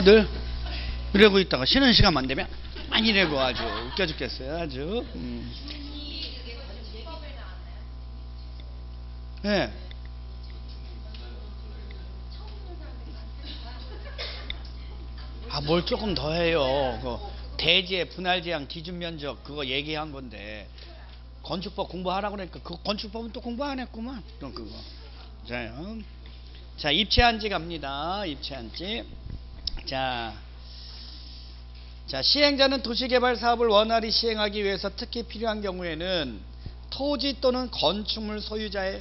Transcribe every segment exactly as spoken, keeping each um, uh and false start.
여러분들 이러고 있다가 쉬는 시간만 되면 많이 이러고 아주 웃겨 죽겠어요. 아주. 음. 네. 아, 뭘 조금 더 해요. 그 대지의 분할 제한 기준 면적 그거 얘기한 건데 건축법 공부하라고 그러니까 그 건축법은 또 공부 안 했구만. 그럼 그거. 자요. 자, 입체한지 갑니다. 입체한지. 자, 자 시행자는 도시개발 사업을 원활히 시행하기 위해서 특히 필요한 경우에는 토지 또는 건축물 소유자의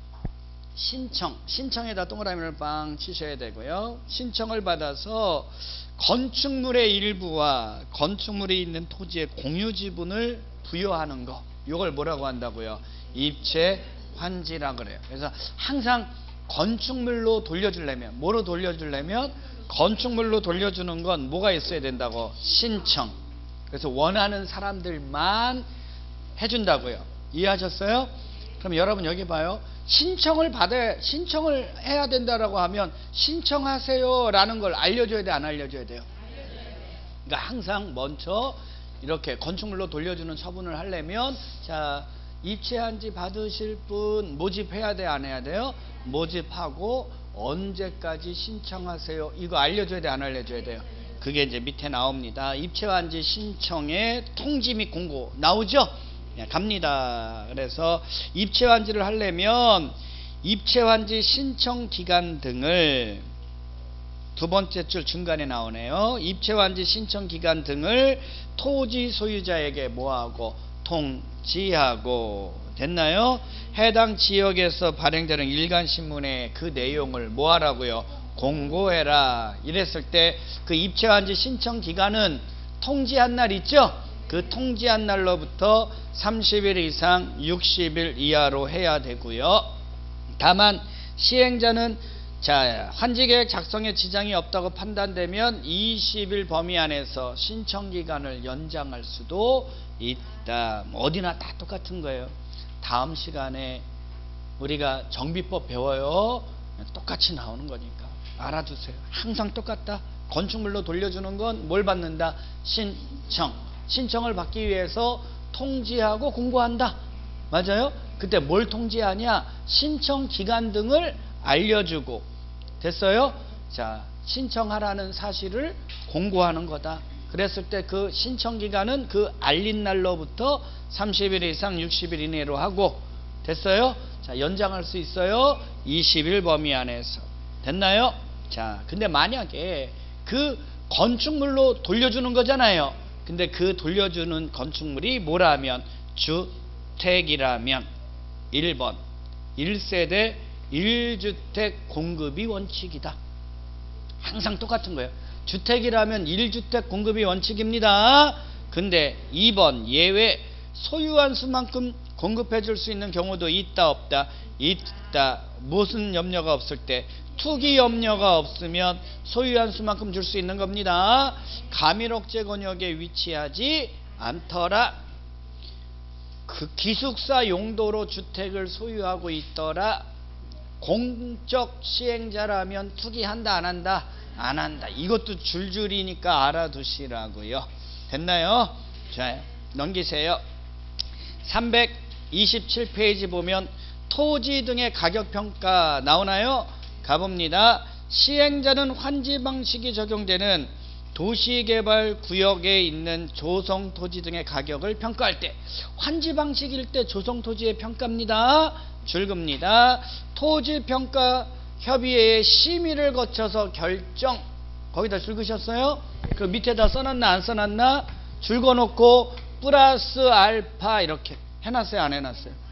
신청, 신청에다 동그라미를 빵 치셔야 되고요. 신청을 받아서 건축물의 일부와 건축물이 있는 토지의 공유 지분을 부여하는 거, 이걸 뭐라고 한다고요? 입체 환지라 그래요. 그래서 항상 건축물로 돌려주려면, 뭐로 돌려주려면 건축물로 돌려주는 건 뭐가 있어야 된다고? 신청. 그래서 원하는 사람들만 해준다고요. 이해하셨어요? 그럼 여러분 여기 봐요. 신청을 받아야, 신청을 해야 된다라고 하면 신청하세요 라는 걸 알려줘야 돼, 안 알려줘야 돼요? 그러니까 항상 먼저 이렇게 건축물로 돌려주는 처분을 하려면, 자, 입체한지 받으실 분 모집해야 돼, 안 해야 돼요? 모집하고 언제까지 신청하세요, 이거 알려줘야 돼, 안 알려줘야 돼요? 그게 이제 밑에 나옵니다. 입체한지 신청의 통지 및 공고 나오죠? 갑니다. 그래서 입체환지를 하려면 입체환지 신청 기간 등을, 두 번째 줄 중간에 나오네요. 입체환지 신청 기간 등을 토지 소유자에게 뭐하고? 통지하고. 됐나요? 해당 지역에서 발행되는 일간신문에 그 내용을 뭐하라고요? 공고해라. 이랬을 때 그 입체환지 신청 기간은 통지한 날 있죠? 그 통지한 날로부터 삼십 일 이상 육십 일 이하로 해야 되고요. 다만 시행자는 자, 환지계획 작성에 지장이 없다고 판단되면 이십 일 범위 안에서 신청기간을 연장할 수도 있다. 어디나 다 똑같은 거예요. 다음 시간에 우리가 정비법 배워요. 똑같이 나오는 거니까 알아두세요. 항상 똑같다. 건축물로 돌려주는 건 뭘 받는다? 신청. 신청을 받기 위해서 통지하고 공고한다. 맞아요? 그때 뭘 통지하냐? 신청 기간 등을 알려주고. 됐어요? 자, 신청하라는 사실을 공고하는 거다. 그랬을 때 그 신청 기간은 그 알린 날로부터 삼십 일 이상 육십 일 이내로 하고. 됐어요? 자, 연장할 수 있어요. 이십 일 범위 안에서. 됐나요? 자, 근데 만약에 그 건축물로 돌려주는 거잖아요. 근데 그 돌려주는 건축물이 뭐라면? 주택이라면 일 번 일 세대 일 주택 공급이 원칙이다. 항상 똑같은 거예요. 주택이라면 일 주택 공급이 원칙입니다. 근데 이 번 예외, 소유한 수만큼 공급해 줄 수 있는 경우도 있다, 없다? 있다. 무슨 염려가 없을 때? 투기 염려가 없으면 소유한 수만큼 줄 수 있는 겁니다. 가밀옥제 권역에 위치하지 않더라. 그 기숙사 용도로 주택을 소유하고 있더라. 공적 시행자라면 투기한다, 안 한다? 안 한다. 이것도 줄줄이니까 알아두시라고요. 됐나요? 자, 넘기세요. 삼백이십칠 페이지 보면 토지 등의 가격평가 나오나요? 가봅니다. 시행자는 환지 방식이 적용되는 도시개발구역에 있는 조성토지 등의 가격을 평가할 때, 환지 방식일 때 조성토지의 평가입니다. 줄급니다. 토지평가협의회의 심의를 거쳐서 결정. 거기다 줄 그셨어요? 그 밑에다 써놨나 안 써놨나? 줄 그어놓고 플러스 알파 이렇게 해놨어요, 안 해놨어요?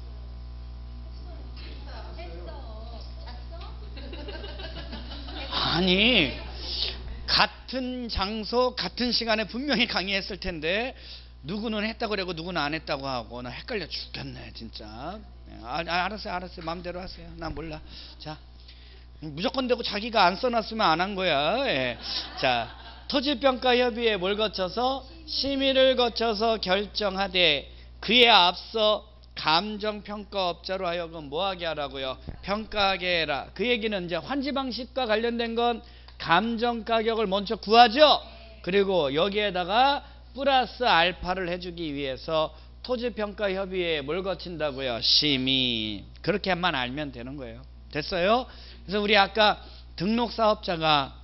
아니, 같은 장소 같은 시간에 분명히 강의했을 텐데 누구는 했다고 그러고 누구는 안 했다고 하고 나 헷갈려 죽겠네 진짜. 아, 아, 알았어요 알았어요 마음대로 하세요. 난 몰라. 자, 무조건 되고 자기가 안 써놨으면 안 한 거야. 예. 자, 토지평가협의회 뭘 거쳐서? 심의를 거쳐서 결정하되 그에 앞서 감정평가업자로 하여금 뭐하게 하라고요? 평가하게 해라. 그 얘기는 이제 환지 방식과 관련된 건 감정 가격을 먼저 구하죠. 그리고 여기에다가 플러스 알파를 해주기 위해서 토지평가협의회에 뭘 거친다고요? 심의. 그렇게만 알면 되는 거예요. 됐어요? 그래서 우리 아까 등록사업자가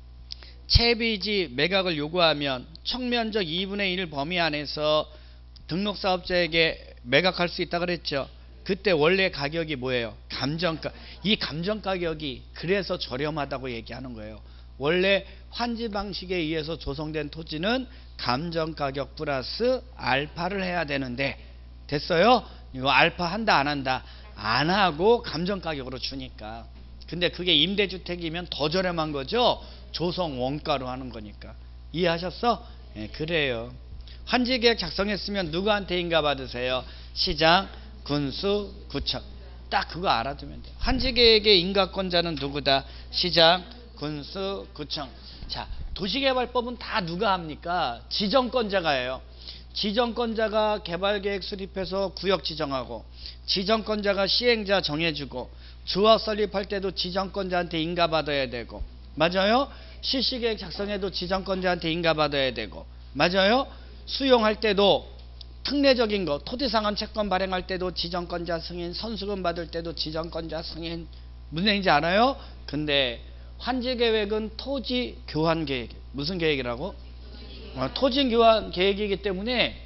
채비지 매각을 요구하면 청면적 이분의 일 범위 안에서 등록사업자에게 매각할 수 있다 그랬죠. 그때 원래 가격이 뭐예요? 감정가. 이 감정가격이 그래서 저렴하다고 얘기하는 거예요. 원래 환지 방식에 의해서 조성된 토지는 감정가격 플러스 알파를 해야 되는데, 됐어요? 이거 알파 한다 안 한다? 안 하고 감정가격으로 주니까. 근데 그게 임대주택이면 더 저렴한 거죠. 조성 원가로 하는 거니까. 이해하셨어? 예, 그래요. 환지계획 작성했으면 누구한테 인가 받으세요? 시장, 군수, 구청. 딱 그거 알아두면 돼요. 환지계획의 인가권자는 누구다? 시장, 군수, 구청. 자, 도시개발법은 다 누가 합니까? 지정권자가 해요. 지정권자가 개발계획 수립해서 구역 지정하고, 지정권자가 시행자 정해주고, 조합 설립할 때도 지정권자한테 인가받아야 되고, 맞아요? 실시계획 작성해도 지정권자한테 인가받아야 되고, 맞아요? 수용할 때도 특례적인 거, 토지상환 채권 발행할 때도 지정권자 승인, 선수금 받을 때도 지정권자 승인. 무슨 얘기인지 알아요? 근데 환지계획은 토지 교환 계획. 무슨 계획이라고? 어, 토지 교환 계획이기 때문에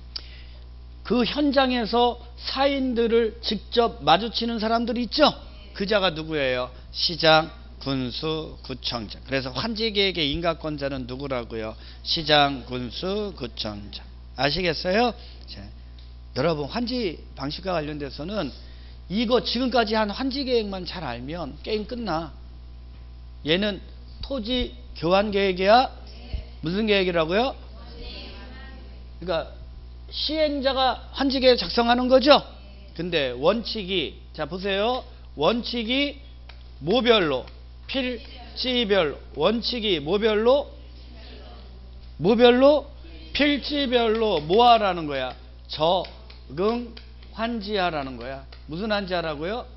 그 현장에서 사인들을 직접 마주치는 사람들이 있죠. 그 자가 누구예요? 시장, 군수, 구청장. 그래서 환지계획의 인가권자는 누구라고요? 시장, 군수, 구청장. 아시겠어요? 자, 여러분 환지 방식과 관련돼서는 이거 지금까지 한 환지계획만 잘 알면 게임 끝나. 얘는 토지 교환 계획이야? 무슨 계획이라고요? 그러니까 시행자가 환지계획 작성하는 거죠. 근데 원칙이, 자 보세요, 원칙이 뭐별로? 필지별로. 원칙이 뭐별로? 뭐별로? 필지별로 뭐 하라는 거야? 적응 환지하라는 거야. 무슨 환지하라고요?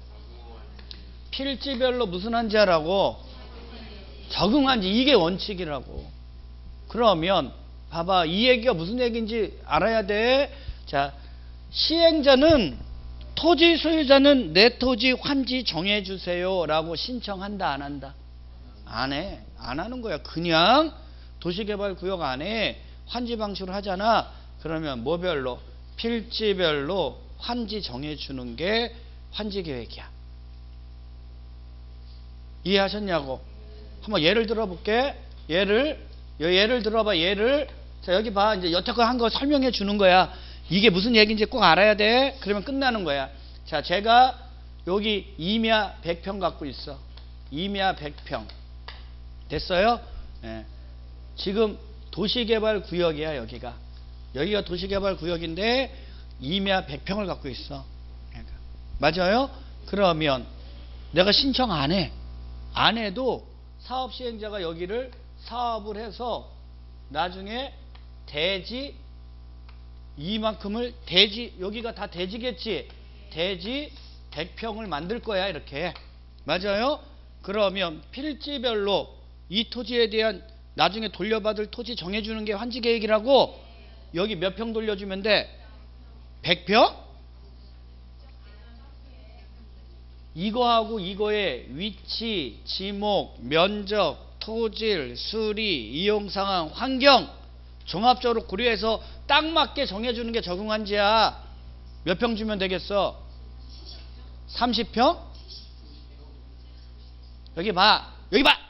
필지별로 무슨 환지하라고? 적응 환지. 이게 원칙이라고. 그러면 봐봐, 이 얘기가 무슨 얘기인지 알아야 돼. 자, 시행자는 토지 소유자는 내 토지 환지 정해주세요 라고 신청한다 안 한다? 안 해. 안 하는 거야. 그냥 도시개발구역 안에 환지 방식으로 하잖아. 그러면 뭐별로? 필지별로 환지 정해주는 게 환지계획이야. 이해하셨냐고? 한번 예를 들어볼게. 예를 예를 들어봐. 예를 자 여기 봐. 이제 여태껏 한 거 설명해 주는 거야. 이게 무슨 얘기인지 꼭 알아야 돼. 그러면 끝나는 거야. 자, 제가 여기 임야 백 평 갖고 있어. 임야 백 평. 됐어요? 예. 지금 도시개발구역이야. 여기가 여기가 도시개발구역인데 임야 백 평을 갖고 있어. 그러니까. 맞아요? 그러면 내가 신청 안 해. 안 해도 사업시행자가 여기를 사업을 해서 나중에 대지 이만큼을 대지, 여기가 다 대지겠지. 대지 백 평을 만들 거야. 이렇게. 맞아요? 그러면 필지별로 이 토지에 대한 나중에 돌려받을 토지 정해주는 게 환지계획이라고. 여기 몇 평 돌려주면 돼? 백 평? 이거하고 이거의 위치, 지목, 면적, 토질, 수리, 이용상황, 환경 종합적으로 고려해서 딱 맞게 정해주는 게 적응환지야. 몇 평 주면 되겠어? 삼십 평? 여기 봐. 여기 봐.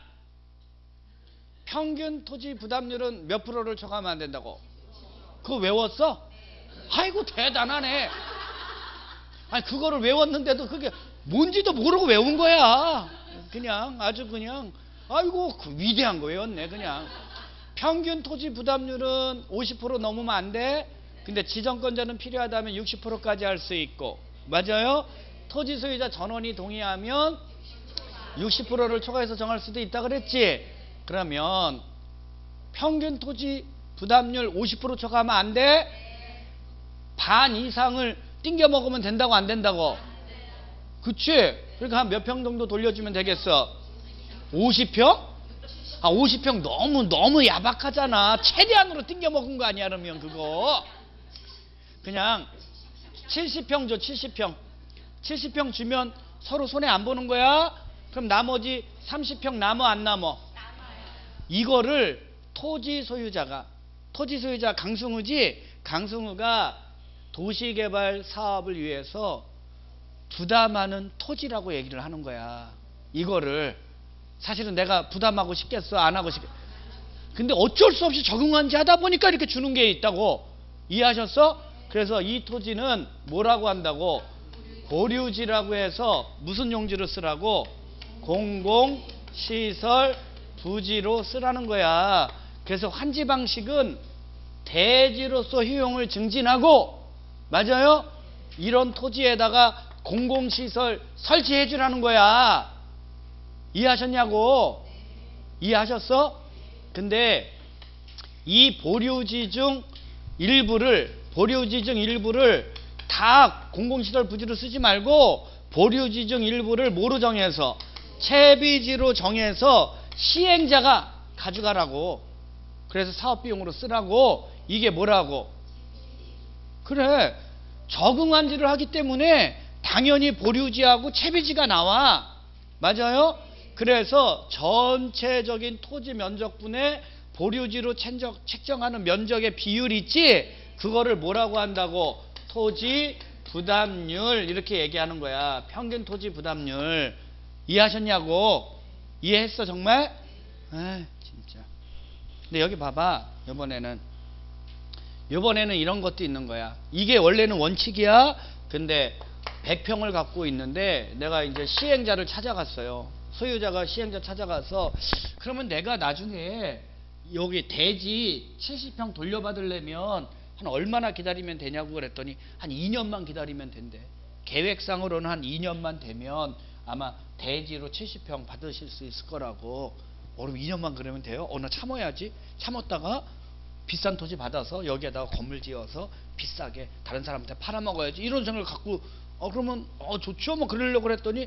평균 토지 부담률은 몇 프로를 초과하면 안 된다고? 그거 외웠어? 아이고 대단하네. 아니 그거를 외웠는데도 그게 뭔지도 모르고 외운 거야. 그냥 아주 그냥 아이고 그 위대한 거 외웠네. 그냥 평균 토지 부담률은 오십 퍼센트 넘으면 안 돼. 근데 지정권자는 필요하다면 육십 퍼센트까지 할 수 있고. 맞아요? 토지 소유자 전원이 동의하면 육십 퍼센트를 초과해서 정할 수도 있다 그랬지. 그러면 평균 토지 부담률 오십 퍼센트 초과하면 안 돼? 반 이상을 띵겨 먹으면 된다고 안 된다고? 그치? 그러니까 한 몇 평 정도 돌려주면 되겠어? 오십 평? 아, 오십 평 너무 너무 야박하잖아. 최대한으로 띵겨 먹은 거 아니야, 그러면 그거. 그냥 칠십 평 줘, 칠십 평. 칠십 평 주면 서로 손해 안 보는 거야. 그럼 나머지 삼십 평 남어 안 남어? 이거를 토지 소유자가, 토지 소유자 강승우지, 강승우가 도시개발 사업을 위해서 부담하는 토지라고 얘기를 하는 거야. 이거를 사실은 내가 부담하고 싶겠어, 안 하고 싶겠어. 근데 어쩔 수 없이 적응한지 하다 보니까 이렇게 주는 게 있다고. 이해하셨어? 그래서 이 토지는 뭐라고 한다고? 보류지라고 해서 무슨 용지로 쓰라고? 공공시설 부지로 쓰라는 거야. 그래서 환지 방식은 대지로서 효용을 증진하고, 맞아요? 이런 토지에다가 공공시설 설치해 주라는 거야. 이해하셨냐고? 이해하셨어? 근데 이 보류지 중 일부를, 보류지 중 일부를 다 공공시설 부지로 쓰지 말고 보류지 중 일부를 뭐로 정해서? 채비지로 정해서 시행자가 가져가라고. 그래서 사업비용으로 쓰라고. 이게 뭐라고? 그래, 적응한지를 하기 때문에 당연히 보류지하고 채비지가 나와. 맞아요? 그래서 전체적인 토지 면적분의 보류지로 책정, 책정하는 면적의 비율 있지? 그거를 뭐라고 한다고? 토지 부담률, 이렇게 얘기하는 거야. 평균 토지 부담률. 이해하셨냐고? 이해했어 정말? 아, 진짜. 근데 여기 봐봐. 이번에는 이번에는 이런 것도 있는 거야. 이게 원래는 원칙이야. 근데 백 평을 갖고 있는데 내가 이제 시행자를 찾아갔어요. 소유자가 시행자 찾아가서, 그러면 내가 나중에 여기 대지 칠십 평 돌려받으려면 한 얼마나 기다리면 되냐고 그랬더니 한 이 년만 기다리면 된대. 계획상으로는 한 이 년만 되면 아마 대지로 칠십 평 받으실 수 있을 거라고. 어, 그럼 이 년만 그러면 돼요? 어, 나 참아야지. 참았다가 비싼 토지 받아서 여기에다가 건물 지어서 비싸게 다른 사람한테 팔아먹어야지, 이런 생각을 갖고, 어 그러면 어 좋죠 뭐 그러려고 그랬더니,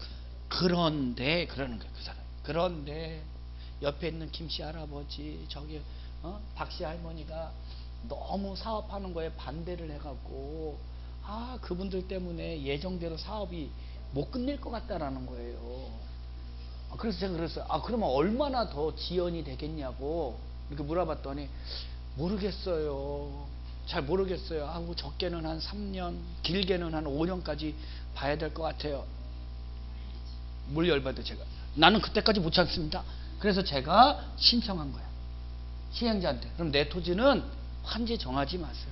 그런데 그러는 거야 그 사람. 그런데 옆에 있는 김씨 할아버지, 저기 어? 박씨 할머니가 너무 사업하는 거에 반대를 해갖고, 아 그분들 때문에 예정대로 사업이 못 끝낼 것 같다라는 거예요. 그래서 제가 그랬어요. 아 그러면 얼마나 더 지연이 되겠냐고 이렇게 물어봤더니, 모르겠어요. 잘 모르겠어요. 하고 적게는 한 삼 년, 길게는 한 오 년까지 봐야 될 것 같아요. 뭘 열받아 제가. 나는 그때까지 못 참습니다. 그래서 제가 신청한 거야. 시행자한테. 그럼 내 토지는 환지 정하지 마세요.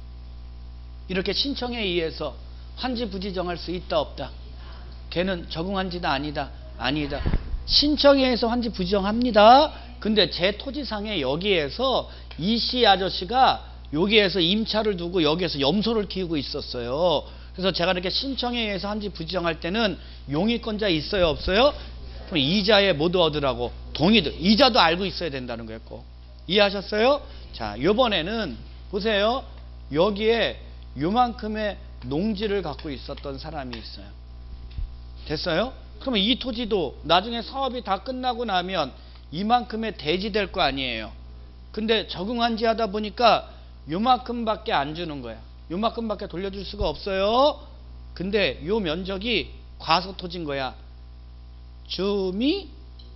이렇게 신청에 의해서 환지 부지 정할 수 있다 없다? 걔는 적응한지다 아니다? 아니다. 신청에 의해서 환지 부지 정합니다. 근데 제 토지상에 여기에서 이씨 아저씨가 여기에서 임차를 두고 여기에서 염소를 키우고 있었어요. 그래서 제가 이렇게 신청에 의해서 환지 부지정할 때는 용의권자 있어요 없어요? 그럼 이자에 모두 얻으라고 동의도, 이자도 알고 있어야 된다는 거였고. 이해하셨어요? 자, 요번에는 보세요. 여기에 요만큼의 농지를 갖고 있었던 사람이 있어요. 됐어요? 그러면 이 토지도 나중에 사업이 다 끝나고 나면 이만큼의 대지 될 거 아니에요. 근데 적응한지 하다 보니까 요만큼밖에 안 주는 거야. 요만큼밖에 돌려줄 수가 없어요. 근데 요 면적이 과소토지인 거야. 주미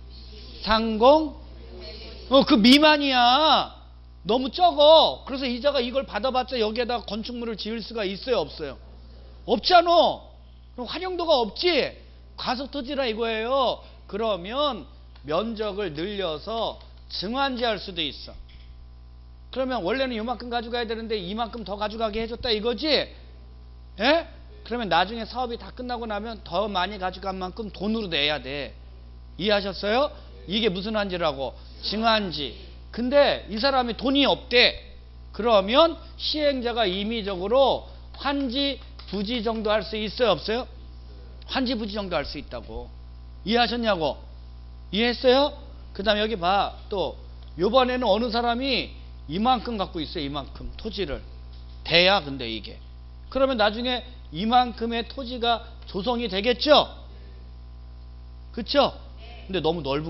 상공 어, 그 미만이야. 너무 적어. 그래서 이자가 이걸 받아봤자 여기에다가 건축물을 지을 수가 있어요 없어요? 없잖아. 그럼 활용도가 없지. 과소토지라 이거예요. 그러면 면적을 늘려서 증환지할 수도 있어. 그러면 원래는 이만큼 가져가야 되는데 이만큼 더 가져가게 해줬다 이거지? 예? 그러면 나중에 사업이 다 끝나고 나면 더 많이 가져간 만큼 돈으로 내야 돼. 이해하셨어요? 이게 무슨 환지라고? 증환지. 근데 이 사람이 돈이 없대. 그러면 시행자가 임의적으로 환지 부지 정도 할 수 있어요 없어요? 환지 부지 정도 할 수 있다고. 이해하셨냐고? 이해했어요? 그 다음에 여기 봐. 또 요번에는 어느 사람이 이만큼 갖고 있어요. 이만큼 토지를. 돼야 근데 이게. 그러면 나중에 이만큼의 토지가 조성이 되겠죠? 그쵸? 근데 너무 넓은 거야.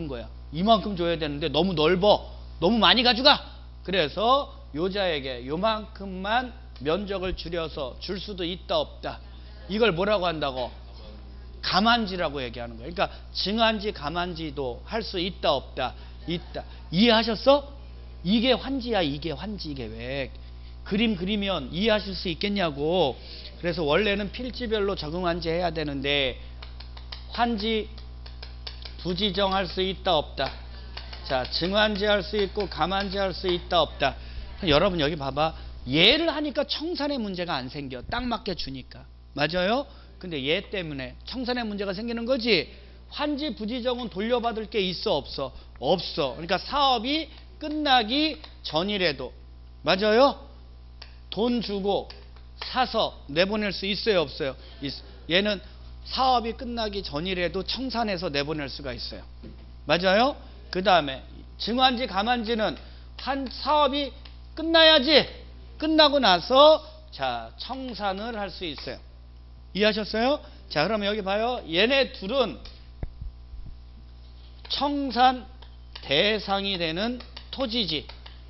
이만큼 줘야 되는데 너무 넓어. 너무 많이 가져가. 그래서 여자에게 요만큼만 면적을 줄여서 줄 수도 있다 없다. 이걸 뭐라고 한다고? 가만지라고 얘기하는 거예요. 그러니까 증한지 가만지도 할 수 있다 없다. 있다. 이해하셨어? 이게 환지야. 이게 환지 계획. 그림 그리면 이해하실 수 있겠냐고. 그래서 원래는 필지별로 적응한지 해야 되는데 환지 부지정할 수 있다 없다. 자, 증환지 할 수 있고 가만지 할 수 있다 없다. 여러분 여기 봐봐. 얘를 하니까 청산의 문제가 안 생겨. 딱 맞게 주니까. 맞아요? 근데 얘 때문에 청산의 문제가 생기는 거지. 환지 부지정은 돌려받을 게 있어 없어? 없어. 그러니까 사업이 끝나기 전이라도 맞아요? 돈 주고 사서 내보낼 수 있어요 없어요? 있어. 얘는 사업이 끝나기 전이라도 청산해서 내보낼 수가 있어요. 맞아요? 그 다음에 증환지 가만지는 한 사업이 끝나야지. 끝나고 나서 자 청산을 할 수 있어요. 이해하셨어요? 자 그러면 여기 봐요. 얘네 둘은 청산 대상이 되는 토지지.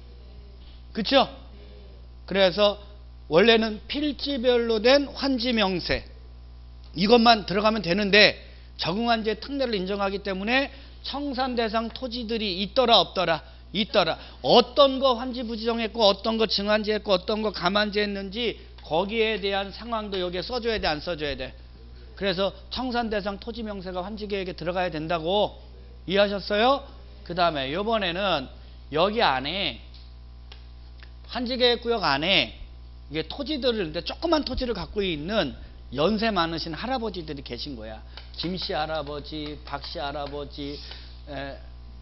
그쵸? 그래서 원래는 필지별로 된 환지명세 이것만 들어가면 되는데 적응한지의 특례를 인정하기 때문에 청산 대상 토지들이 있더라 없더라? 있더라. 어떤 거 환지 부지정했고 어떤 거 증환지 했고 어떤 거 가만지 했는지 거기에 대한 상황도 여기에 써줘야 돼 안 써줘야 돼? 그래서 청산 대상 토지 명세가 환지 계획에 들어가야 된다고. 이해하셨어요? 그 다음에 이번에는 여기 안에 환지계획구역 안에 이게 토지들을 조그만 토지를 갖고 있는 연세 많으신 할아버지들이 계신 거야. 김씨 할아버지, 박씨 할아버지, 에,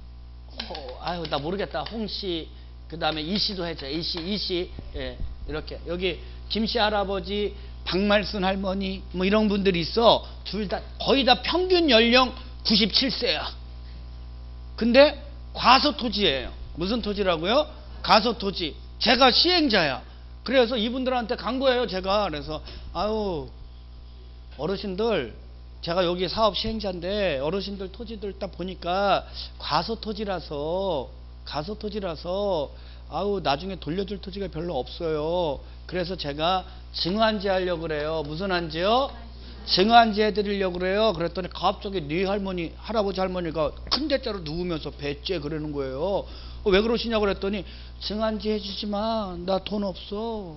호, 아유 나 모르겠다. 홍씨, 그 다음에 이씨도 했죠. 이씨, 이씨, 예, 이렇게 여기 김씨 할아버지, 박말순 할머니, 뭐 이런 분들이 있어. 둘 다 거의 다 평균 연령 구십칠 세야. 근데 과소 토지예요. 무슨 토지라고요? 과소 토지. 제가 시행자야. 그래서 이분들한테 간 거예요, 제가. 그래서 아유 어르신들 제가 여기 사업 시행자인데 어르신들 토지들 딱 보니까 과소 토지라서 과소 토지라서 아우 나중에 돌려줄 토지가 별로 없어요. 그래서 제가 증환지 하려고 그래요. 무슨 한지요? 증환지 해드리려고 그래요. 그랬더니 갑자기 네 할머니 할아버지 할머니가 큰 대자로 누우면서 배째 그러는 거예요. 어, 왜 그러시냐고 그랬더니 증환지 해주지 마. 나 돈 없어.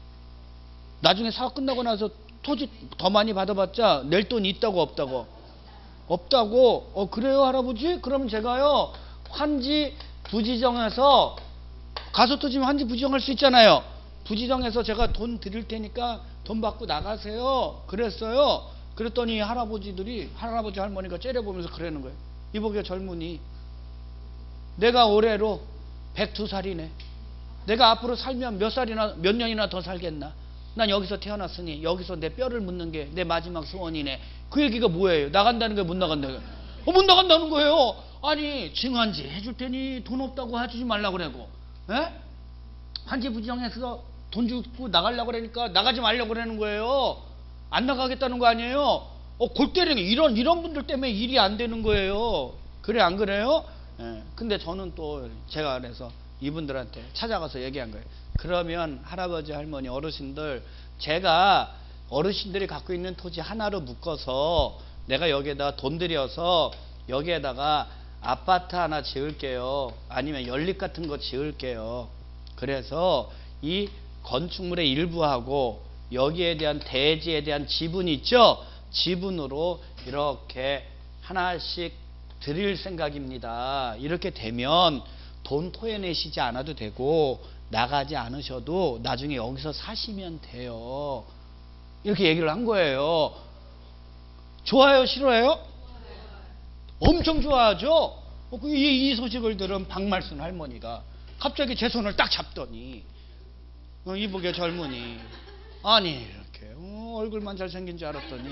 나중에 사업 끝나고 나서 토지 더 많이 받아봤자 낼 돈이 있다고 없다고? 없다고. 어 그래요 할아버지? 그러면 제가요 환지 부지정해서 가소토지면 환지 부지정할 수 있잖아요. 부지정해서 제가 돈 드릴 테니까 돈 받고 나가세요. 그랬어요. 그랬더니 할아버지들이 할아버지 할머니가 째려보면서 그러는 거예요. 이보게 젊은이, 내가 올해로 백두 살이네. 내가 앞으로 살면 몇 살이나 몇 년이나 더 살겠나? 난 여기서 태어났으니 여기서 내 뼈를 묻는 게 내 마지막 소원이네. 그 얘기가 뭐예요? 나간다는 게 못 나간다는 거예요. 어, 못 나간다는 거예요. 아니 증환지 해줄 테니 돈 없다고 해주지 말라고 그러고, 에? 환지 부지정해서 돈 주고 나가려고 그러니까 나가지 말라고 그러는 거예요. 안 나가겠다는 거 아니에요. 어, 골 때리는 이런 이런 분들 때문에 일이 안 되는 거예요. 그래 안 그래요? 예. 근데 저는 또 제가 그래서 이분들한테 찾아가서 얘기한 거예요. 그러면 할아버지 할머니 어르신들, 제가 어르신들이 갖고 있는 토지 하나로 묶어서 내가 여기에다 돈 들여서 여기에다가 아파트 하나 지을게요. 아니면 연립 같은 거 지을게요. 그래서 이 건축물의 일부하고 여기에 대한 대지에 대한 지분 있죠? 지분으로 이렇게 하나씩 드릴 생각입니다. 이렇게 되면 돈 토해내시지 않아도 되고 나가지 않으셔도 나중에 여기서 사시면 돼요. 이렇게 얘기를 한 거예요. 좋아요? 싫어요? 엄청 좋아하죠? 이, 이 소식을 들은 박말순 할머니가 갑자기 제 손을 딱 잡더니 어, 이보게 젊은이, 아니 이렇게 어, 얼굴만 잘생긴 줄 알았더니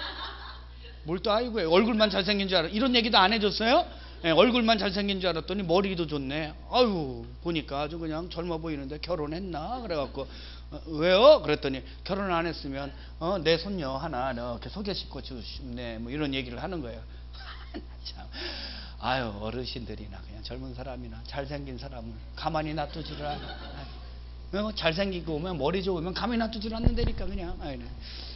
뭘 또 아이고 얼굴만 잘생긴 줄 알아. 이런 얘기도 안 해줬어요? 네, 얼굴만 잘생긴 줄 알았더니 머리도 좋네. 아유 보니까 아주 그냥 젊어 보이는데 결혼했나? 그래갖고 어, 왜요? 그랬더니 결혼 안 했으면 어, 내 손녀 하나 이렇게 소개시켜 주시네. 뭐 이런 얘기를 하는 거예요. 참. 아유, 어르신들이나 그냥 젊은 사람이나 잘생긴 사람을 가만히 놔두지를 않아. 아유, 잘생기고 오면 머리 좋으면 가만히 놔두지를 않는다니까 그냥. 아유, 네.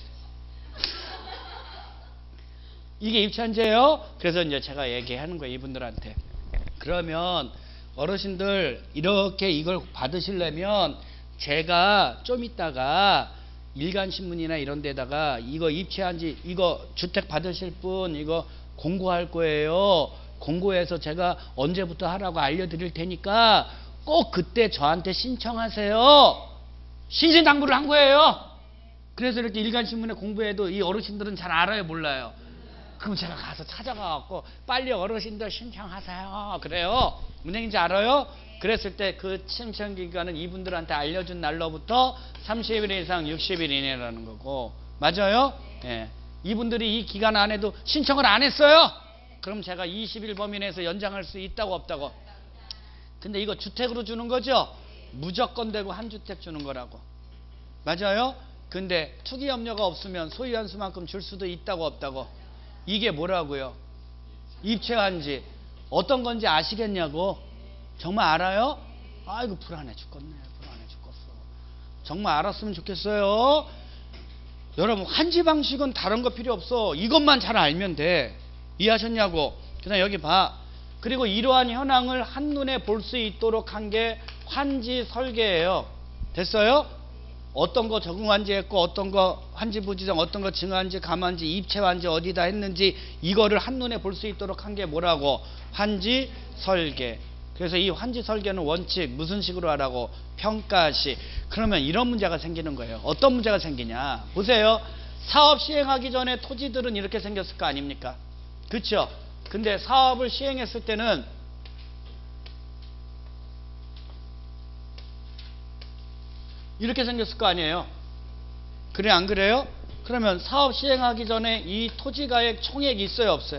이게 입체한제예요. 그래서 이제 제가 얘기하는 거예요, 이분들한테. 그러면 어르신들 이렇게 이걸 받으시려면 제가 좀 이따가 일간신문이나 이런 데다가 이거 입체한지 이거 주택 받으실 분 이거 공고할 거예요. 공고해서 제가 언제부터 하라고 알려드릴 테니까 꼭 그때 저한테 신청하세요. 신신당부를 한 거예요. 그래서 이렇게 일간신문에 공부해도 이 어르신들은 잘 알아요, 몰라요? 그럼 제가 가서 찾아가갖고 빨리 어르신들 신청하세요. 그래요. 무슨 얘기인지 알아요? 그랬을 때 그 신청 기간은 이분들한테 알려준 날로부터 삼십 일 이상 육십 일 이내라는 거고. 맞아요? 예. 이분들이 이 기간 안에도 신청을 안 했어요. 그럼 제가 이십 일 범위 내에서 연장할 수 있다고 없다고? 근데 이거 주택으로 주는 거죠? 무조건 되고 한 주택 주는 거라고. 맞아요? 근데 투기 염려가 없으면 소유한 수만큼 줄 수도 있다고 없다고? 이게 뭐라고요? 입체한지 어떤 건지 아시겠냐고? 정말 알아요? 아이고 불안해 죽겠네. 불안해 죽겠어. 정말 알았으면 좋겠어요. 여러분 환지 방식은 다른 거 필요 없어. 이것만 잘 알면 돼. 이해하셨냐고? 그다음 여기 봐. 그리고 이러한 현황을 한눈에 볼 수 있도록 한 게 환지 설계예요. 됐어요? 어떤 거 적응한지 했고 어떤 거 환지 부지정 어떤 거 증한지 감한지 입체한지 어디다 했는지 이거를 한눈에 볼 수 있도록 한 게 뭐라고? 환지 설계. 그래서 이 환지 설계는 원칙 무슨 식으로 하라고? 평가식. 그러면 이런 문제가 생기는 거예요. 어떤 문제가 생기냐? 보세요. 사업 시행하기 전에 토지들은 이렇게 생겼을 거 아닙니까? 그렇죠? 근데 사업을 시행했을 때는 이렇게 생겼을 거 아니에요? 그래 안 그래요? 그러면 사업 시행하기 전에 이 토지가액 총액이 있어요 없어요?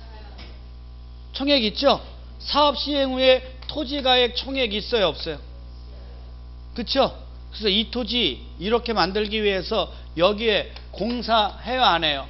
총액 있죠? 사업 시행 후에 토지가액 총액이 있어요 없어요? 그쵸? 그래서 이 토지 이렇게 만들기 위해서 여기에 공사해요 안 해요?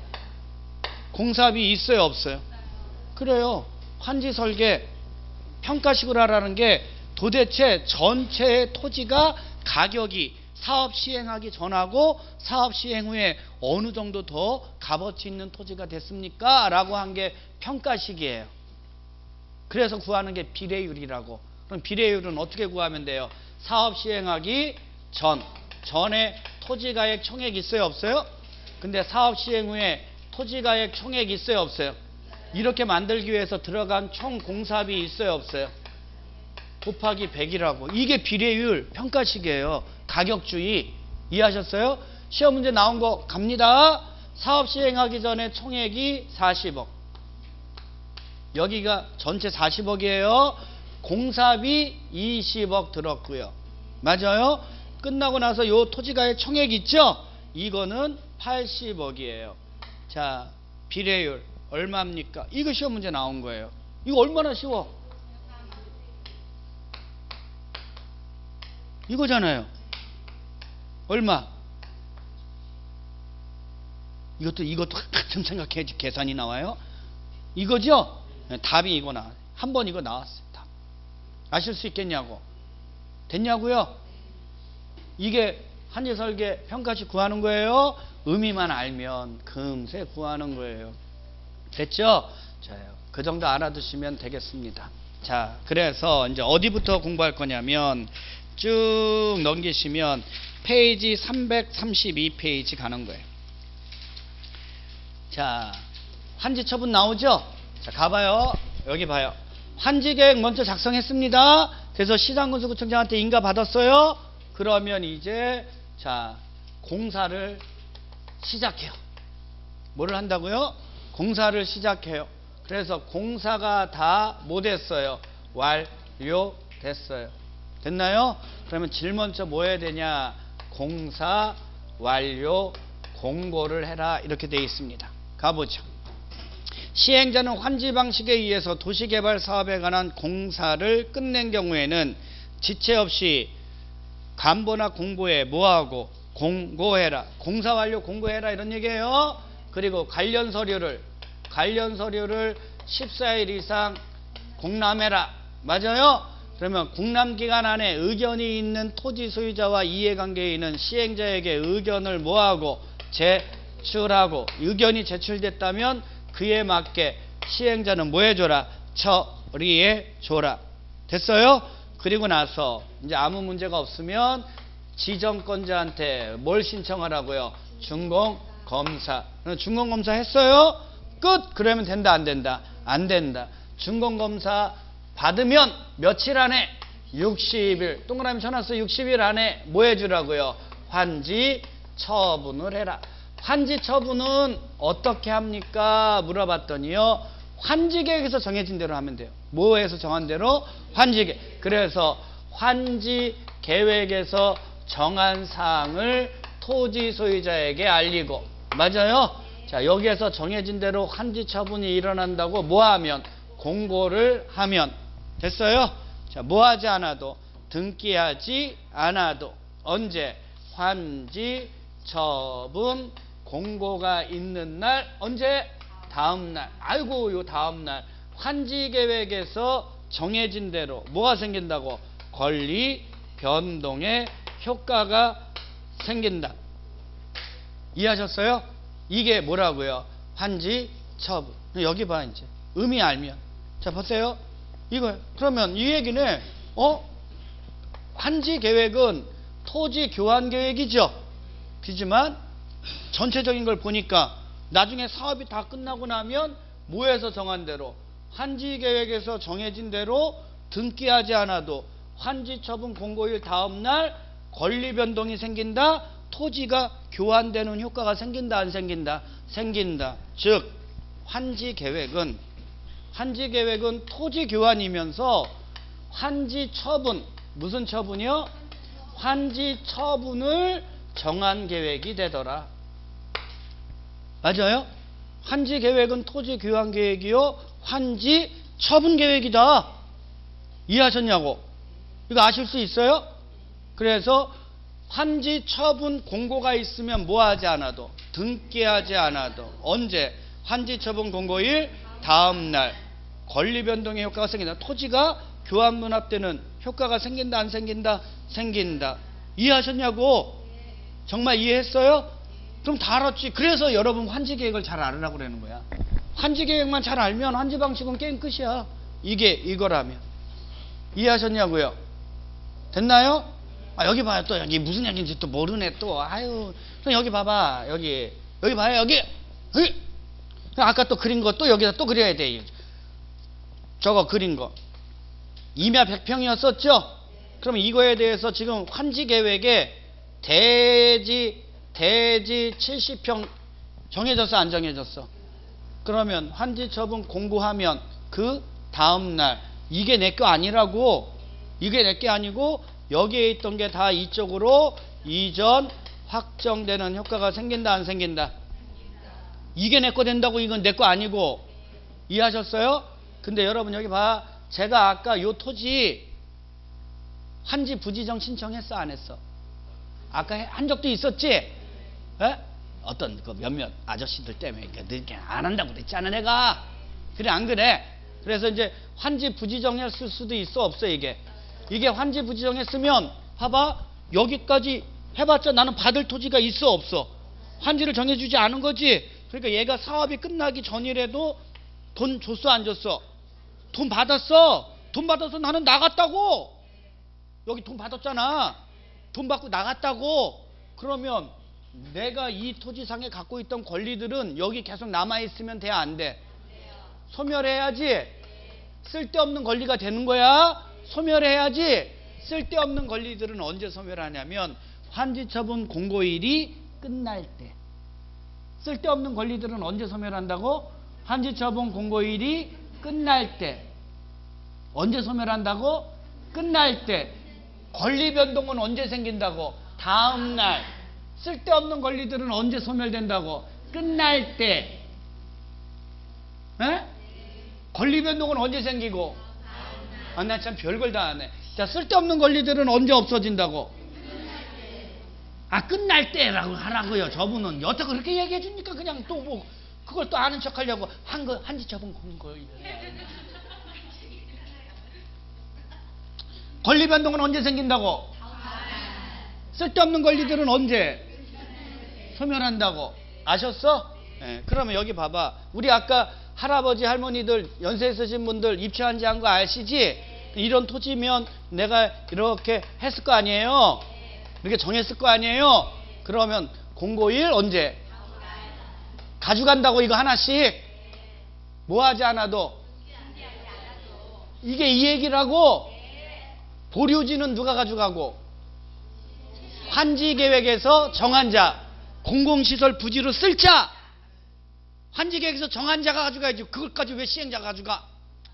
공사비 있어요 없어요? 그래요. 환지 설계 평가식으로 하라는 게 도대체 전체의 토지가 가격이 사업 시행하기 전하고 사업 시행 후에 어느 정도 더 값어치 있는 토지가 됐습니까? 라고 한 게 평가식이에요. 그래서 구하는 게 비례율이라고. 그럼 비례율은 어떻게 구하면 돼요? 사업 시행하기 전, 전에 토지가액 총액 있어요 없어요? 근데 사업 시행 후에 토지가액 총액 있어요 없어요? 이렇게 만들기 위해서 들어간 총 공사비 있어요 없어요? 곱하기 백이라고. 이게 비례율 평가식이에요. 가격주의. 이해하셨어요? 시험 문제 나온 거 갑니다. 사업 시행하기 전에 총액이 사십억. 여기가 전체 사십억이에요. 공사비 이십억 들었고요. 맞아요? 끝나고 나서 요 토지가의 총액 있죠? 이거는 팔십억이에요. 자, 비례율 얼마입니까? 이거 시험 문제 나온 거예요. 이거 얼마나 쉬워? 이거잖아요. 얼마? 이것도 이것도 가끔 생각해야지 계산이 나와요. 이거죠? 네, 답이 이거나 한 번 이거 나왔어요. 답. 아실 수 있겠냐고? 됐냐고요? 이게 환지 설계 평가식 구하는 거예요. 의미만 알면 금세 구하는 거예요. 됐죠? 자, 그 정도 알아두시면 되겠습니다. 자, 그래서 이제 어디부터 공부할 거냐면 쭉 넘기시면 페이지 삼백삼십이 페이지 가는 거예요. 자, 환지 처분 나오죠? 자, 가봐요. 여기 봐요. 환지 계획 먼저 작성했습니다. 그래서 시장군수구청장한테 인가 받았어요. 그러면 이제 자, 공사를 시작해요. 뭐를 한다고요? 공사를 시작해요. 그래서 공사가 다 뭐 됐어요? 완료됐어요. 됐나요? 그러면 제일 먼저 뭐 해야 되냐? 공사 완료 공고를 해라. 이렇게 되어 있습니다. 가보죠. 시행자는 환지 방식에 의해서 도시개발 사업에 관한 공사를 끝낸 경우에는 지체 없이 간보나 공보에 뭐하고? 공고해라. 공사 완료 공고해라 이런 얘기예요. 그리고 관련 서류를 관련 서류를 십사 일 이상 공람해라. 맞아요? 그러면 공람기간 안에 의견이 있는 토지 소유자와 이해관계에 있는 시행자에게 의견을 뭐하고 제출하고, 의견이 제출됐다면 그에 맞게 시행자는 뭐 해줘라? 처리해줘라. 됐어요? 그리고 나서 이제 아무 문제가 없으면 지정권자한테 뭘 신청하라고요? 준공검사. 준공검사 했어요? 끝! 그러면 된다 안 된다? 안 된다. 준공검사 받으면 며칠 안에? 육십 일. 동그라미 쳐놨어. 육십 일 안에 뭐 해주라고요? 환지 처분을 해라. 환지 처분은 어떻게 합니까? 물어봤더니요, 환지계획에서 정해진 대로 하면 돼요. 뭐에서 정한 대로? 환지계획. 그래서 환지계획에서 정한 사항을 토지 소유자에게 알리고, 맞아요? 자, 여기에서 정해진 대로 환지 처분이 일어난다고 뭐 하면? 공고를 하면. 됐어요? 자, 뭐 하지 않아도, 등기하지 않아도 언제? 환지 처분 공고가 있는 날. 언제? 다음 날. 아이고, 요 다음 날 환지 계획에서 정해진 대로 뭐가 생긴다고? 권리 변동의 효과가 생긴다. 이해하셨어요? 이게 뭐라고요? 환지 처분. 여기 봐, 이제 의미 알면. 자, 보세요. 이거 그러면 이 얘기는 어? 환지 계획은 토지 교환 계획이죠. 그지만 전체적인 걸 보니까 나중에 사업이 다 끝나고 나면 뭐에서 정한 대로? 환지 계획에서 정해진 대로 등기하지 않아도 환지 처분 공고일 다음 날 권리 변동이 생긴다. 토지가 교환되는 효과가 생긴다 안 생긴다? 생긴다. 즉 환지 계획은 환지 계획은 토지 교환이면서 환지 처분, 무슨 처분이요? 환지 처분을 정한 계획이 되더라. 맞아요? 환지 계획은 토지 교환 계획이요, 환지 처분 계획이다. 이해하셨냐고? 이거 아실 수 있어요? 그래서 환지 처분 공고가 있으면 뭐 하지 않아도, 등기하지 않아도 언제? 환지 처분 공고일 다음 날 권리 변동의 효과가 생긴다. 토지가 교환 분합되는 효과가 생긴다 안 생긴다? 생긴다. 이해하셨냐고? 정말 이해했어요? 그럼 다 알았지. 그래서 여러분 환지 계획을 잘 알으라고 그러는 거야. 환지 계획만 잘 알면 환지 방식은 게임 끝이야. 이게 이거라면. 이해하셨냐고요? 됐나요? 아, 여기 봐요. 또 여기 무슨 얘기인지 또 모르네 또. 아유, 그럼 여기 봐봐. 여기 여기 봐요. 여기. 여기. 아까 또 그린 거 또 여기다 또 그려야 돼. 저거 그린 거 임야 백 평이었었죠? 그럼 이거에 대해서 지금 환지 계획에 대지 대지 칠십 평 정해졌어 안 정해졌어? 그러면 환지 처분 공고하면 그 다음 날 이게 내 거 아니라고. 이게 내 게 아니고 여기에 있던 게 다 이쪽으로 이전 확정되는 효과가 생긴다 안 생긴다? 이게 내 거 된다고. 이건 내 거 아니고. 이해하셨어요? 근데 여러분 여기 봐. 제가 아까 요 토지 환지 부지정 신청했어 안 했어? 아까 한 적도 있었지? 에? 어떤 그 몇몇 아저씨들 때문에 늦게 안 한다고 그랬잖아 내가. 그래 안 그래? 그래서 이제 환지 부지정했을 수도 있어 없어? 이게 이게 환지 부지정했으면 봐봐. 여기까지 해봤자 나는 받을 토지가 있어 없어? 환지를 정해주지 않은 거지. 그러니까 얘가 사업이 끝나기 전이라도 돈 줬어 안 줬어? 돈 받았어. 돈 받아서 나는 나갔다고. 여기 돈 받았잖아. 돈 받고 나갔다고. 그러면 내가 이 토지상에 갖고 있던 권리들은 여기 계속 남아있으면 돼 안 돼? 소멸해야지. 쓸데없는 권리가 되는 거야. 소멸해야지. 쓸데없는 권리들은 언제 소멸하냐면 환지처분 공고일이 끝날 때. 쓸데없는 권리들은 언제 소멸한다고? 환지처분 공고일이 끝날 때. 언제 소멸한다고? 끝날 때. 권리 변동은 언제 생긴다고? 다음 날. 쓸데없는 권리들은 언제 소멸된다고? 끝날 때. 에? 권리 변동은 언제 생기고? 아, 나 참 별걸 다 하네. 자, 쓸데없는 권리들은 언제 없어진다고? 아, 끝날 때라고 하라고요. 저분은 여태 그렇게 얘기해 주니까 그냥 또 뭐 그걸 또 아는 척 하려고 한 거, 한지 처분 공고. 권리 변동은 언제 생긴다고? 쓸데없는 권리들은 언제? 소멸한다고. 아셨어? 네, 그러면 여기 봐봐. 우리 아까 할아버지 할머니들 연세 있으신 분들 입주한지 한 거 아시지? 이런 토지면 내가 이렇게 했을 거 아니에요? 이렇게 정했을 거 아니에요? 그러면 공고일 언제? 가져간다고 이거 하나씩? 뭐 하지 않아도? 이게 이 얘기라고? 보류지는 누가 가져가고? 환지계획에서 정한 자, 공공시설 부지로 쓸 자, 환지계획에서 정한 자가 가져가야지. 그것까지 왜 시행자가 가져가?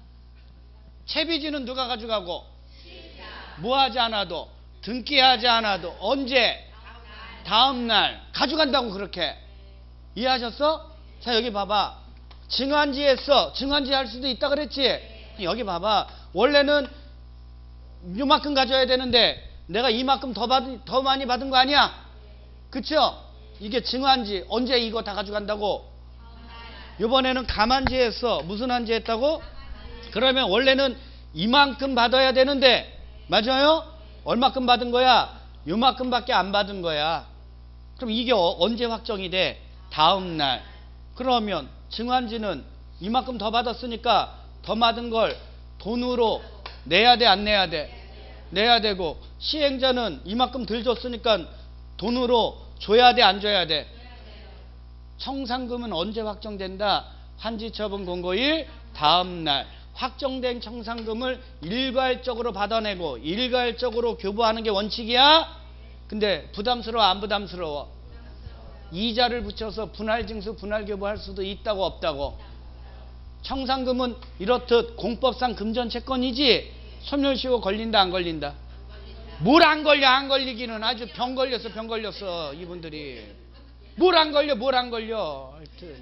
채비지는 누가 가져가고? 뭐 하지 않아도? 등기하지 않아도 언제? 다음날 가져간다고. 그렇게 이해하셨어? 자, 여기 봐봐. 증환지했어. 증환지 할 수도 있다 그랬지? 여기 봐봐. 원래는 요만큼 가져야 되는데 내가 이만큼 더, 받, 더 많이 받은 거 아니야? 그쵸? 이게 증환지. 언제 이거 다 가져간다고? 요번에는 감환지 했어. 무슨 환지 했다고? 그러면 원래는 이만큼 받아야 되는데, 맞아요? 얼마큼 받은 거야? 요만큼밖에 안 받은 거야. 그럼 이게 어, 언제 확정이 돼? 다음날. 그러면 증환지는 이만큼 더 받았으니까 더 받은 걸 돈으로 내야 돼, 안 내야 돼? 내야 되고, 시행자는 이만큼 덜 줬으니까 돈으로 줘야 돼, 안 줘야 돼? 청산금은 언제 확정된다? 환지처분 공고일 다음날. 확정된 청산금을 일괄적으로 받아내고 일괄적으로 교부하는 게 원칙이야? 근데 부담스러워, 안 부담스러워? 이자를 붙여서 분할징수, 분할교부할 수도 있다고 없다고? 청산금은 이렇듯 공법상 금전채권이지 소멸시효 걸린다, 안 걸린다? 뭘 안 걸려? 안 걸리기는 아주 병 걸렸어, 병 걸렸어 이분들이. 뭘 안 걸려, 뭘 안 걸려. 하여튼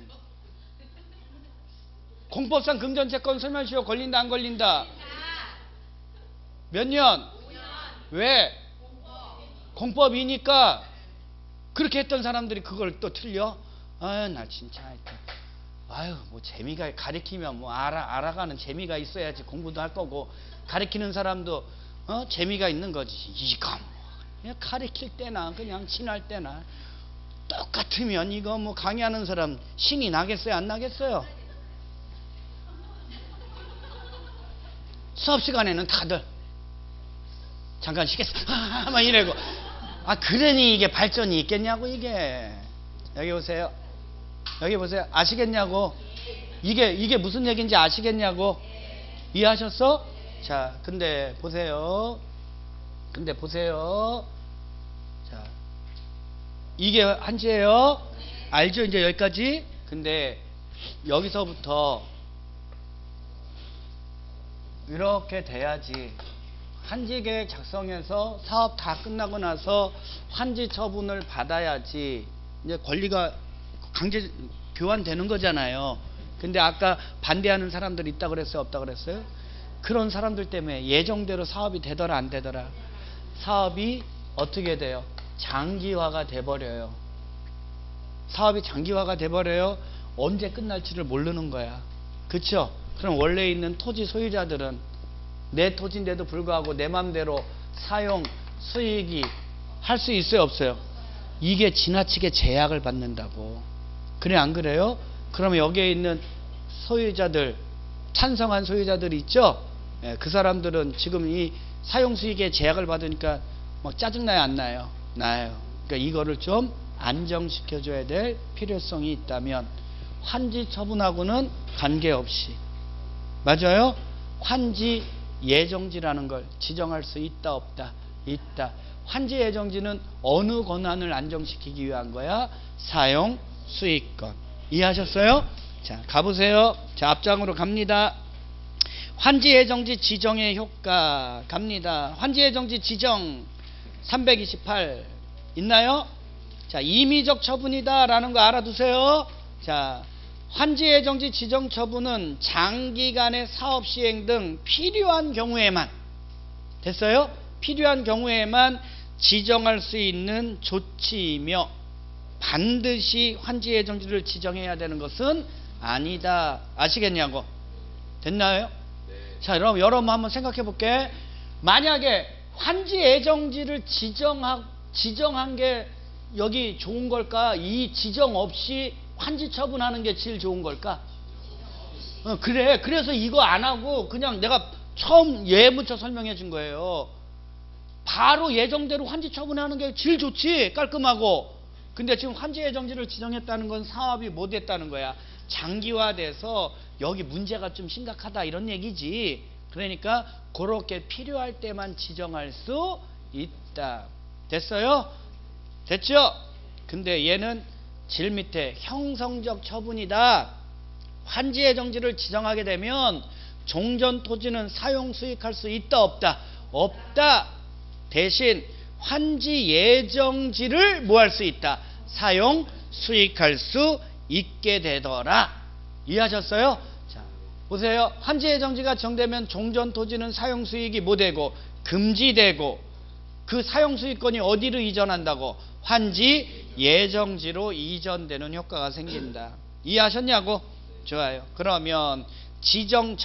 공법상 금전채권 소멸시효 걸린다, 안 걸린다? 몇 년? 왜? 공법이니까. 그렇게 했던 사람들이 그걸 또 틀려? 아유, 나 진짜 하여튼 아유, 뭐 재미가, 가르치면 뭐 알아, 알아가는 재미가 있어야지 공부도 할 거고, 가르치는 사람도 어? 재미가 있는 거지. 이거 뭐 그냥 가르칠 때나 그냥 지날 때나 똑같으면 이거 뭐 강의하는 사람 신이 나겠어요, 안 나겠어요? 수업 시간에는 다들 잠깐 쉬겠어 아, 막 이래고. 아, 그러니 이게 발전이 있겠냐고. 이게 여기 보세요, 여기 보세요. 아시겠냐고? 이게 이게 무슨 얘기인지 아시겠냐고? 이해하셨어? 자, 근데 보세요. 근데 보세요. 자, 이게 한지예요. 알죠? 이제 여기까지. 근데 여기서부터 이렇게 돼야지. 환지계획 작성해서 사업 다 끝나고 나서 환지 처분을 받아야지 이제 권리가 강제 교환되는 거잖아요. 근데 아까 반대하는 사람들이 있다 그랬어요, 없다 그랬어요? 그런 사람들 때문에 예정대로 사업이 되더라, 안 되더라? 사업이 어떻게 돼요? 장기화가 돼버려요. 사업이 장기화가 돼버려요. 언제 끝날지를 모르는 거야. 그쵸? 그럼 원래 있는 토지 소유자들은 내 토지인데도 불구하고 내 맘대로 사용, 수익이 할 수 있어요, 없어요? 이게 지나치게 제약을 받는다고. 그래, 안 그래요? 그러면 여기에 있는 소유자들, 찬성한 소유자들이 있죠? 예, 그 사람들은 지금 이 사용 수익에 제약을 받으니까 막 짜증나요, 안 나요? 나요. 그러니까 이거를 좀 안정시켜줘야 될 필요성이 있다면 환지 처분하고는 관계없이, 맞아요? 환지 예정지라는 걸 지정할 수 있다, 없다? 있다. 환지 예정지는 어느 권한을 안정시키기 위한 거야? 사용 수익권. 이해하셨어요? 자, 가보세요. 자, 앞장으로 갑니다. 환지 예정지 지정의 효과 갑니다. 환지 예정지 지정 삼백이십팔 있나요? 자, 임의적 처분이다 라는 거 알아두세요. 자, 환지 예정지 지정 처분은 장기간의 사업 시행 등 필요한 경우에만, 됐어요? 필요한 경우에만 지정할 수 있는 조치이며, 반드시 환지 예정지를 지정해야 되는 것은 아니다. 아시겠냐고. 됐나요? 네. 자, 여러분, 여러분 한번 생각해 볼게. 만약에 환지 예정지를 지정하, 지정한 게 여기 좋은 걸까? 이 지정 없이 환지 처분하는 게 제일 좋은 걸까? 어, 그래. 그래서 이거 안 하고 그냥 내가 처음 예문처 설명해 준 거예요. 바로 예정대로 환지 처분하는 게 제일 좋지. 깔끔하고. 근데 지금 환지 예정지를 지정했다는 건 사업이 못 됐다는 거야. 장기화돼서 여기 문제가 좀 심각하다 이런 얘기지. 그러니까 그렇게 필요할 때만 지정할 수 있다. 됐어요? 됐죠? 근데 얘는 질 밑에 형성적 처분이다. 환지 예정지를 지정하게 되면 종전 토지는 사용 수익할 수 있다 없다? 없다. 대신 환지 예정지를 뭐 할 수 있다? 사용 수익할 수 있게 되더라. 이해하셨어요? 자, 보세요. 환지 예정지가 정되면 종전 토지는 사용 수익이 뭐 되고 금지되고 그 사용 수익권이 어디로 이전한다고? 환지 예정지로 이전되는 효과가 생긴다. 이해하셨냐고? 좋아요. 그러면 지정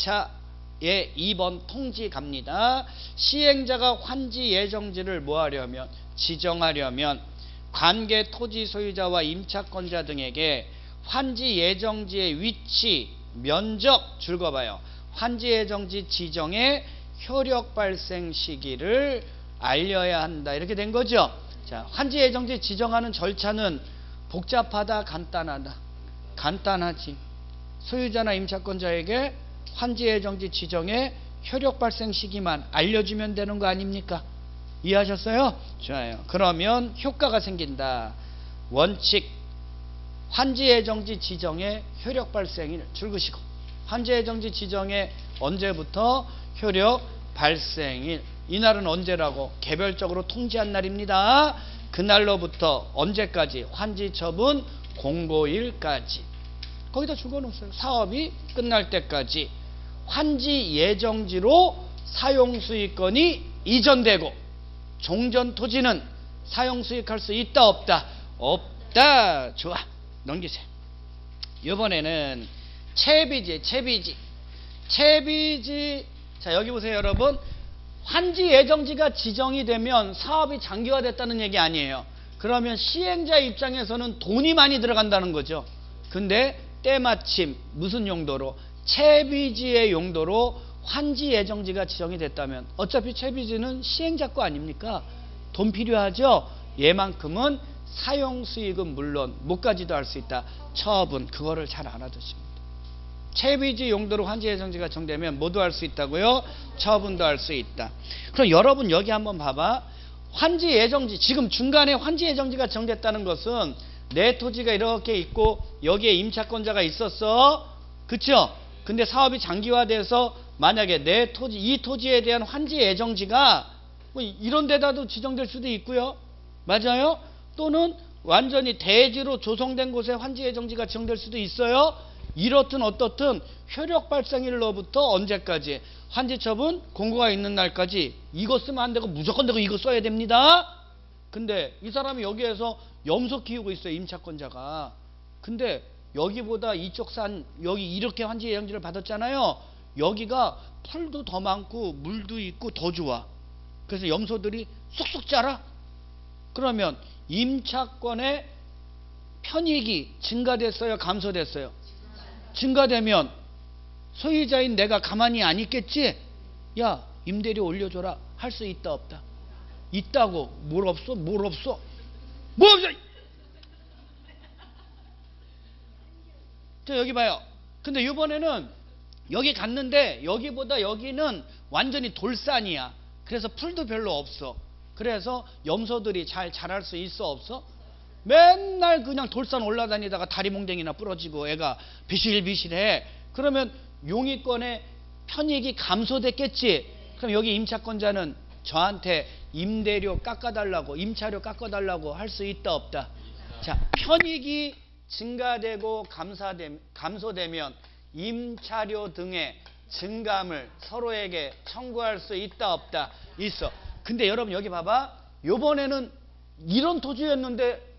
절차에 이 번 통지 갑니다. 시행자가 환지 예정지를 뭐 하려면? 지정하려면 관계 토지 소유자와 임차권자 등에게 환지 예정지의 위치, 면적 줄거봐요. 환지 예정지 지정의 효력 발생 시기를 알려야 한다. 이렇게 된 거죠. 자, 환지 예정지 지정하는 절차는 복잡하다, 간단하다? 간단하지. 소유자나 임차권자에게 환지 예정지 지정의 효력 발생 시기만 알려주면 되는 거 아닙니까? 이해하셨어요? 좋아요. 그러면 효과가 생긴다. 원칙, 환지 예정지 지정의 효력 발생일 줄그시고, 환지 예정지 지정의 언제부터 효력 발생일, 이날은 언제라고? 개별적으로 통지한 날입니다. 그날로부터 언제까지? 환지 처분 공고일까지. 거기다 적어놓았어요. 사업이 끝날 때까지 환지 예정지로 사용 수익권이 이전되고 종전 토지는 사용 수익할 수 있다 없다? 없다. 좋아. 넘기세요. 이번에는 채비지, 채비지. 채비지. 자, 여기 보세요, 여러분. 환지 예정지가 지정이 되면 사업이 장기화됐다는 얘기 아니에요. 그러면 시행자 입장에서는 돈이 많이 들어간다는 거죠. 근데 때마침 무슨 용도로? 채비지의 용도로 환지 예정지가 지정이 됐다면 어차피 채비지는 시행자 거 아닙니까? 돈 필요하죠? 얘만큼은 사용 수익은 물론 뭐까지도 할 수 있다. 처분. 그거를 잘 알아두십니다. 채비지 용도로 환지 예정지가 정되면 뭐도 할 수 있다고요? 처분도 할 수 있다. 그럼 여러분 여기 한번 봐봐. 환지 예정지, 지금 중간에 환지 예정지가 정됐다는 것은 내 토지가 이렇게 있고 여기에 임차권자가 있었어. 그쵸? 근데 사업이 장기화돼서 만약에 내 토지, 이 토지에 대한 환지 예정지가 뭐 이런 데다도 지정될 수도 있고요. 맞아요? 또는 완전히 대지로 조성된 곳에 환지 예정지가 지정될 수도 있어요. 이렇든 어떻든 효력 발생일로부터 언제까지? 환지 처분 공고가 있는 날까지 이거 쓰면 안 되고 무조건 되고 이거 써야 됩니다. 근데 이 사람이 여기에서 염소 키우고 있어요. 임차권자가. 근데 여기보다 이쪽 산 여기 이렇게 환지 예정지를 받았잖아요. 여기가 풀도 더 많고 물도 있고 더 좋아. 그래서 염소들이 쏙쏙 자라. 그러면 임차권의 편익이 증가됐어요? 감소됐어요? 증가되면 소유자인 내가 가만히 안 있겠지? 야, 임대료 올려줘라. 할 수 있다 없다? 있다고. 뭘 없어? 뭘 없어? 뭐 없어? 자, 여기 봐요. 근데 이번에는 여기 갔는데 여기보다 여기는 완전히 돌산이야. 그래서 풀도 별로 없어. 그래서 염소들이 잘 자랄 수 있어 없어? 맨날 그냥 돌산 올라다니다가 다리 몽댕이나 부러지고 애가 비실비실해. 그러면 용의권의 편익이 감소됐겠지. 그럼 여기 임차권자는 저한테 임대료 깎아달라고, 임차료 깎아달라고 할 수 있다 없다? 자, 편익이 증가되고 감사되, 감소되면 임차료 등의 증감을 서로에게 청구할 수 있다 없다? 있어. 근데 여러분 여기 봐봐. 요번에는 이런 토지였는데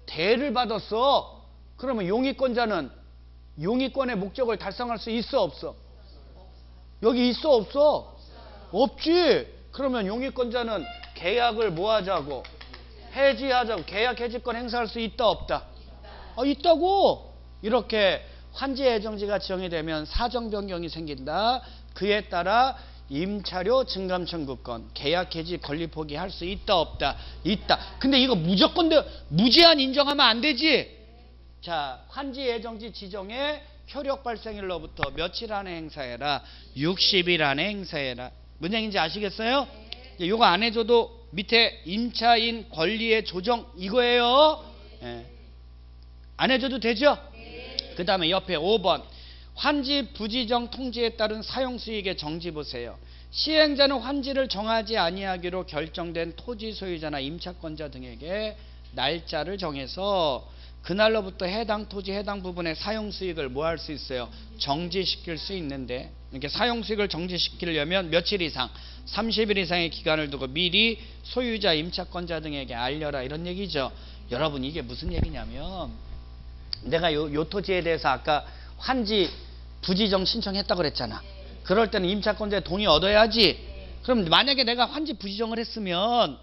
대를 받았어. 그러면 용의권자는 용의권의 목적을 달성할 수 있어 없어? 여기 있어 없어? 없지. 그러면 용의권자는 계약을 뭐 하자고? 해지하자고. 계약 해지권 행사할 수 있다 없다? 아, 있다고. 이렇게 환지 예정지가 지정이 되면 사정 변경이 생긴다. 그에 따라 임차료 증감 청구권, 계약 해지 권리 포기할 수 있다 없다? 있다. 근데 이거 무조건 무제한 인정하면 안 되지. 자, 환지 예정지 지정의 효력 발생일로부터 며칠 안에 행사해라? 육십 일 안에 행사해라. 뭔 얘기인지 아시겠어요? 네. 이거 안 해줘도 밑에 임차인 권리의 조정 이거예요. 네. 안 해줘도 되죠? 네. 그 다음에 옆에 오 번 환지 부지정 통지에 따른 사용수익의 정지 보세요. 시행자는 환지를 정하지 아니하기로 결정된 토지 소유자나 임차권자 등에게 날짜를 정해서 그날로부터 해당 토지 해당 부분의 사용수익을 뭐 할 수 있어요? 정지시킬 수 있는데, 이렇게 사용수익을 정지시키려면 며칠 이상, 삼십 일 이상의 기간을 두고 미리 소유자, 임차권자 등에게 알려라, 이런 얘기죠. 여러분, 이게 무슨 얘기냐면, 내가 요, 요 토지에 대해서 아까 환지 부지정 신청했다고 그랬잖아. 그럴 때는 임차권자의 동의 얻어야지. 그럼 만약에 내가 환지 부지정을 했으면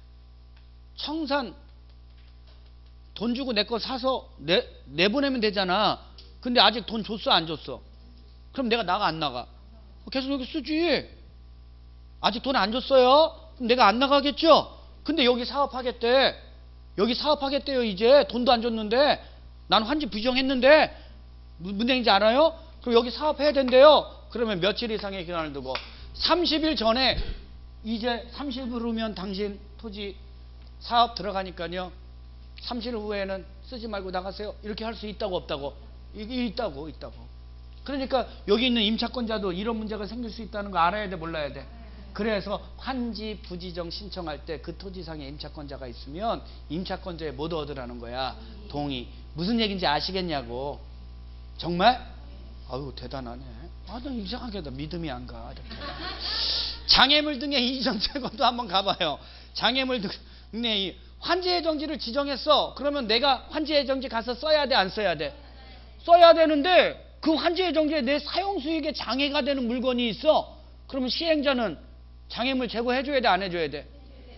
청산 돈 주고 내 거 사서 내, 내보내면 되잖아. 근데 아직 돈 줬어 안 줬어? 그럼 내가 나가 안 나가? 계속 여기 쓰지. 아직 돈 안 줬어요? 그럼 내가 안 나가겠죠? 근데 여기 사업하겠대. 여기 사업하겠대요. 이제 돈도 안 줬는데 난 환지 부지정했는데 무슨 얘기인지 알아요? 그럼 여기 사업해야 된대요. 그러면 며칠 이상의 기간을 두고 삼십 일 전에 이제 삼십 일 후면 당신 토지 사업 들어가니까요. 삼십 일 후에는 쓰지 말고 나가세요. 이렇게 할 수 있다고 없다고? 이게 있다고 있다고. 그러니까 여기 있는 임차권자도 이런 문제가 생길 수 있다는 거 알아야 돼 몰라야 돼? 그래서 환지 부지정 신청할 때 그 토지상에 임차권자가 있으면 임차권자에 못 얻으라는 거야. 동의. 무슨 얘기인지 아시겠냐고. 정말? 아유 대단하네. 아, 나 이상하게 나 믿음이 안 가. 이렇게. 장애물 등의 이전 제거도 한번 가봐요. 장애물 등의 환지예정지를 지정했어. 그러면 내가 환지예정지 가서 써야 돼 안 써야 돼? 써야 되는데 그 환지예정지에 내 사용수익에 장애가 되는 물건이 있어. 그러면 시행자는 장애물 제거해줘야 돼 안 해줘야 돼?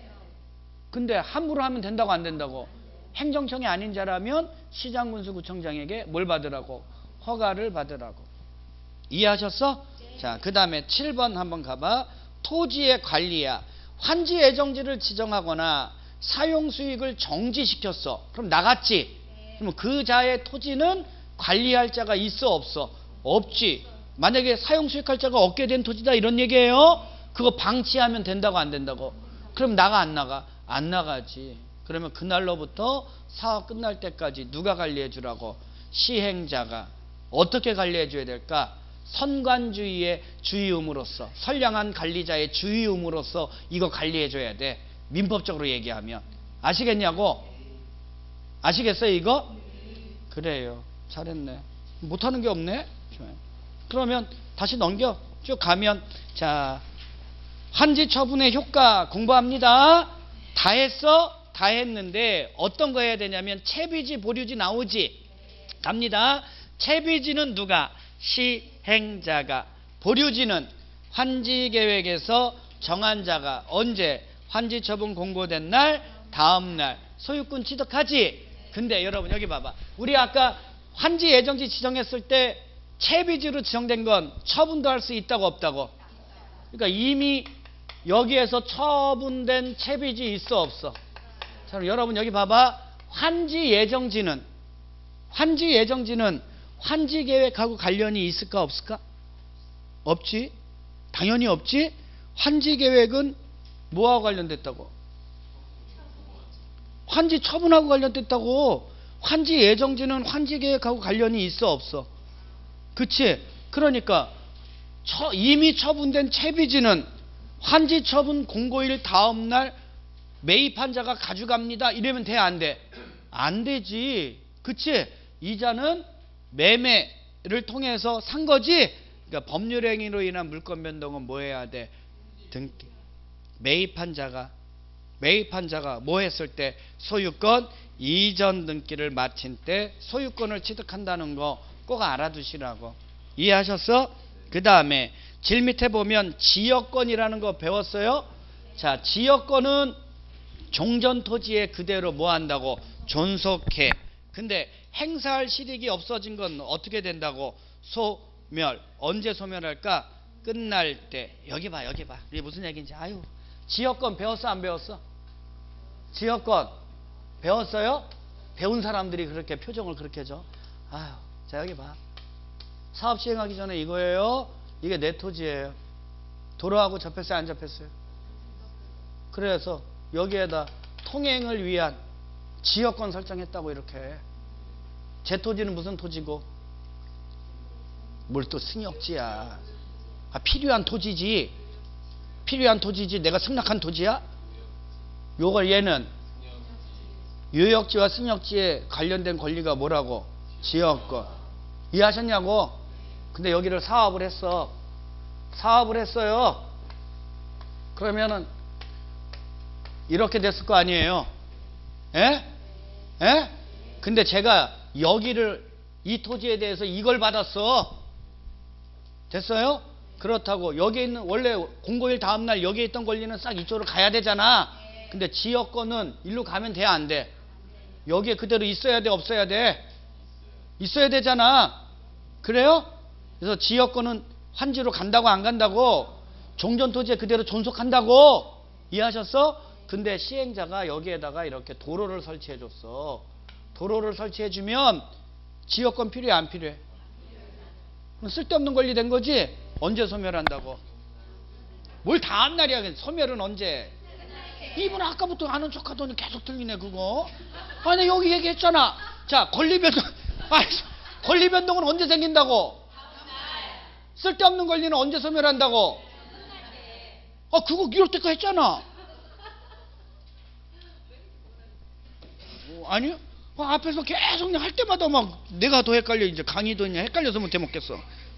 근데 함부로 하면 된다고 안 된다고? 행정청이 아닌 자라면 시장군수구청장에게 뭘 받으라고? 허가를 받으라고. 이해하셨어? 네. 자, 그 다음에 칠 번 한번 가봐. 토지의 관리야. 환지예정지를 지정하거나 사용수익을 정지시켰어. 그럼 나갔지? 네. 그럼 그 자의 토지는 관리할 자가 있어 없어? 없지. 만약에 사용수익할 자가 없게 된 토지다 이런 얘기예요. 그거 방치하면 된다고 안 된다고? 그럼 나가 안 나가? 안 나가지. 그러면 그날로부터 사업 끝날 때까지 누가 관리해 주라고? 시행자가. 어떻게 관리해 줘야 될까? 선관주의의 주의음으로써, 선량한 관리자의 주의음으로써 이거 관리해 줘야 돼. 민법적으로 얘기하면. 아시겠냐고? 아시겠어요 이거? 그래요. 잘했네. 못하는 게 없네. 그러면 다시 넘겨 쭉 가면, 자, 환지 처분의 효과 공부합니다. 다 했어? 다 했는데 어떤 거 해야 되냐면 채비지 보류지 나오지. 갑니다. 채비지는 누가? 시행자가. 보류지는 환지계획에서 정한 자가. 언제? 환지처분 공고된 날 다음 날 소유권 취득하지. 근데 여러분 여기 봐봐. 우리 아까 환지예정지 지정했을 때 채비지로 지정된 건 처분도 할 수 있다고 없다고? 그러니까 이미 여기에서 처분된 채비지 있어 없어? 자, 그럼 여러분 여기 봐봐. 환지예정지는 환지예정지는 환지계획하고 관련이 있을까 없을까? 없지. 당연히 없지. 환지계획은 뭐하고 관련됐다고? 환지 처분하고 관련됐다고. 환지예정지는 환지계획하고 관련이 있어 없어? 그치? 그러니까 처, 이미 처분된 채비지는 환지처분 공고일 다음날 매입한 자가 가져갑니다. 이러면 돼 안 돼? 안 되지. 그치? 이자는 매매를 통해서 산 거지. 그러니까 법률행위로 인한 물권 변동은 뭐 해야 돼? 등기. 매입한 자가 매입한 자가 뭐 했을 때? 소유권 이전 등기를 마친 때 소유권을 취득한다는 거 꼭 알아두시라고. 이해하셨어? 그 다음에 질 밑에 보면 지역권이라는 거 배웠어요? 자, 지역권은 종전 토지에 그대로 뭐 한다고? 존속해. 근데 행사할 실익이 없어진 건 어떻게 된다고? 소멸. 언제 소멸할까? 끝날 때. 여기 봐, 여기 봐. 이게 무슨 얘기인지. 아유, 지역권 배웠어, 안 배웠어? 지역권 배웠어요? 배운 사람들이 그렇게 표정을 그렇게 해줘. 아유, 자, 여기 봐. 사업 시행하기 전에 이거예요. 이게 내 토지예요. 도로하고 접했어요, 안 접했어요? 그래서 여기에다 통행을 위한 지역권 설정했다고. 이렇게 제 토지는 무슨 토지고? 뭘 또 승역지야. 아, 필요한 토지지. 필요한 토지지. 내가 승낙한 토지야? 요걸 얘는 유역지와 승역지에 관련된 권리가 뭐라고? 지역권. 이해하셨냐고? 근데 여기를 사업을 했어. 사업을 했어요. 그러면은 이렇게 됐을 거 아니에요? 예? 예? 근데 제가 여기를, 이 토지에 대해서 이걸 받았어. 됐어요? 그렇다고 여기에 있는, 원래 공고일 다음날 여기에 있던 권리는 싹 이쪽으로 가야 되잖아. 근데 지역권은 일로 가면 돼, 안 돼? 여기에 그대로 있어야 돼, 없어야 돼? 있어야 되잖아. 그래요? 그래서 지역권은 환지로 간다고, 안 간다고? 종전토지에 그대로 존속한다고. 이해하셨어? 근데 시행자가 여기에다가 이렇게 도로를 설치해 줬어. 도로를 설치해 주면 지역권 필요해, 안 필요해? 쓸데없는 권리 된 거지? 언제 소멸한다고? 뭘 다음 날이야. 소멸은 언제? 이분 아까부터 아는 척 하더니 계속 들리네 그거. 아니 여기 얘기했잖아. 자, 권리변동. 아니, 권리변동은 언제 생긴다고? 쓸데없는 권리는 언제 소멸한다고? 아, 그거 이렇게까지 했잖아. 어, 아니요? 아, 앞에서 계속 그냥 할 때마다 막 내가 더 헷갈려. 이제 강의도 그냥 헷갈려서 못해 먹겠어.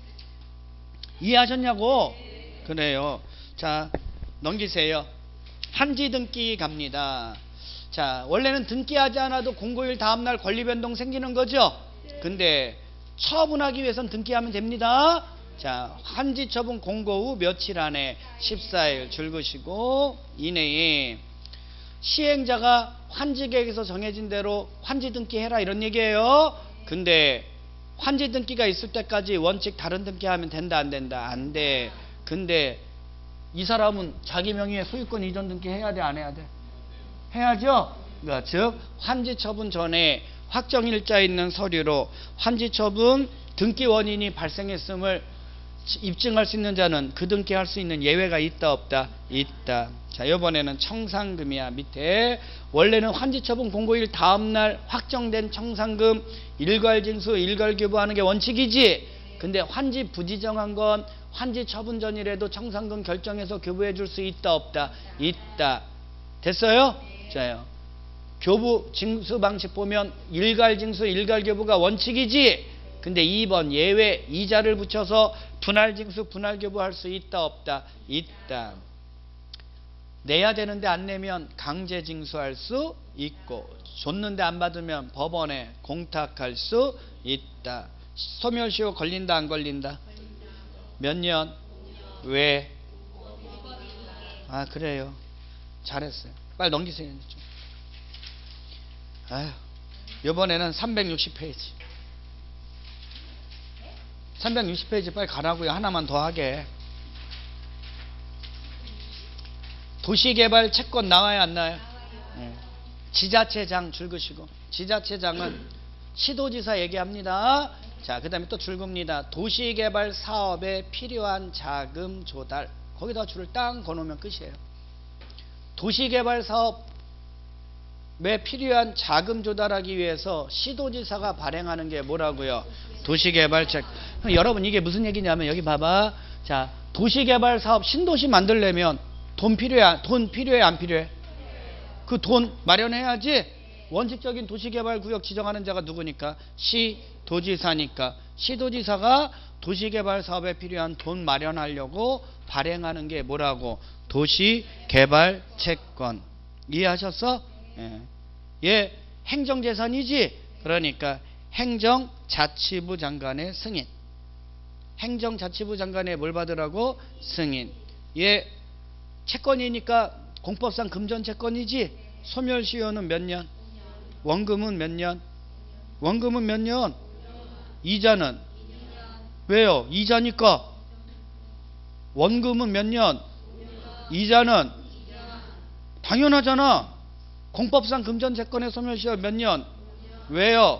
이해하셨냐고? 그래요. 자, 넘기세요. 한지 등기 갑니다. 자, 원래는 등기하지 않아도 공고일 다음날 권리변동 생기는 거죠? 근데 처분하기 위해서는 등기하면 됩니다. 자, 한지 처분 공고 후 며칠 안에 십사 일 줄그시고 이내에 시행자가 환지계획에서 정해진 대로 환지 등기해라, 이런 얘기예요. 근데 환지 등기가 있을 때까지 원칙 다른 등기하면 된다, 안 된다? 안 돼. 근데 이 사람은 자기 명의의 소유권 이전 등기 해야 돼, 안 해야 돼? 해야죠. 그러니까 즉 환지 처분 전에 확정일자 있는 서류로 환지 처분 등기 원인이 발생했음을 입증할 수 있는 자는 그 등기할 수 있는 예외가 있다, 없다? 있다. 자, 이번에는 청산금이야. 밑에 원래는 환지 처분 공고일 다음날 확정된 청산금 일괄징수 일괄교부하는 게 원칙이지. 근데 환지 부지정한 건 환지 처분 전이라도 청산금 결정해서 교부해 줄 수 있다, 없다? 있다. 됐어요? 자요. 교부 징수 방식 보면 일괄징수 일괄교부가 원칙이지. 근데 이 번 예외 이자를 붙여서 분할징수 분할교부할 수 있다, 없다? 있다. 내야 되는데 안 내면 강제징수할 수 있고, 줬는데 안 받으면 법원에 공탁할 수 있다. 소멸시효 걸린다, 안 걸린다? 몇 년? 왜? 아, 그래요. 잘했어요. 빨리 넘기세요. 아휴, 이번에는 삼백육십 페이지. 삼백육십 페이지 빨리 가라고요. 하나만 더 하게. 도시개발 채권 나와요, 안 나와요? 네. 지자체장 줄그시고. 지자체장은 시도지사 얘기합니다. 자, 그 다음에 또 줄깁니다. 도시개발 사업에 필요한 자금 조달. 거기다 줄을 딱 거놓으면 끝이에요. 도시개발 사업에 필요한 자금 조달하기 위해서 시도지사가 발행하는 게 뭐라고요? 도시개발책. 여러분 이게 무슨 얘기냐면 여기 봐봐. 자, 도시개발 사업 신도시 만들려면 돈 필요해, 돈 필요해, 안 필요해? 그 돈 마련해야지. 원칙적인 도시개발구역 지정하는 자가 누구니까? 시도지사니까. 시도지사가 도시개발 사업에 필요한 돈 마련하려고 발행하는 게 뭐라고? 도시개발채권. 이해하셨어? 예. 얘 행정재산이지. 그러니까 행정자치부 장관의 승인. 행정자치부 장관의 뭘 받으라고? 승인. 얘 채권이니까 공법상 금전채권이지. 소멸시효는 몇 년? 원금은 몇 년? 원금은 몇 년? 이자는? 왜요? 이자니까. 원금은 몇 년? 이자는? 당연하잖아. 공법상 금전채권의 소멸시효 몇 년? 왜요?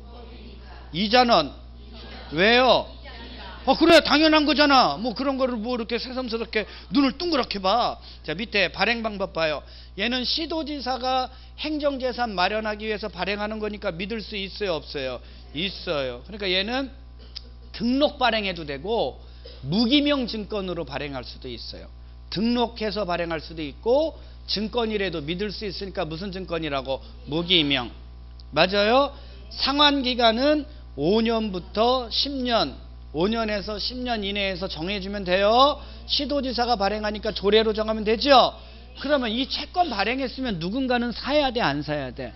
이자는? 왜요? 어, 그래, 당연한 거잖아. 뭐 그런 거를 뭐 이렇게 새삼스럽게 눈을 둥그렇게 봐. 자, 밑에 발행 방법 봐요. 얘는 시도지사가 행정재산 마련하기 위해서 발행하는 거니까 믿을 수 있어요, 없어요? 있어요. 그러니까 얘는 등록 발행해도 되고 무기명 증권으로 발행할 수도 있어요. 등록해서 발행할 수도 있고 증권이라도 믿을 수 있으니까 무슨 증권이라고? 무기명. 맞아요? 상환기간은 오 년부터 십 년, 오 년에서 십 년 이내에서 정해주면 돼요. 시도지사가 발행하니까 조례로 정하면 되죠. 그러면 이 채권 발행했으면 누군가는 사야 돼, 안 사야 돼?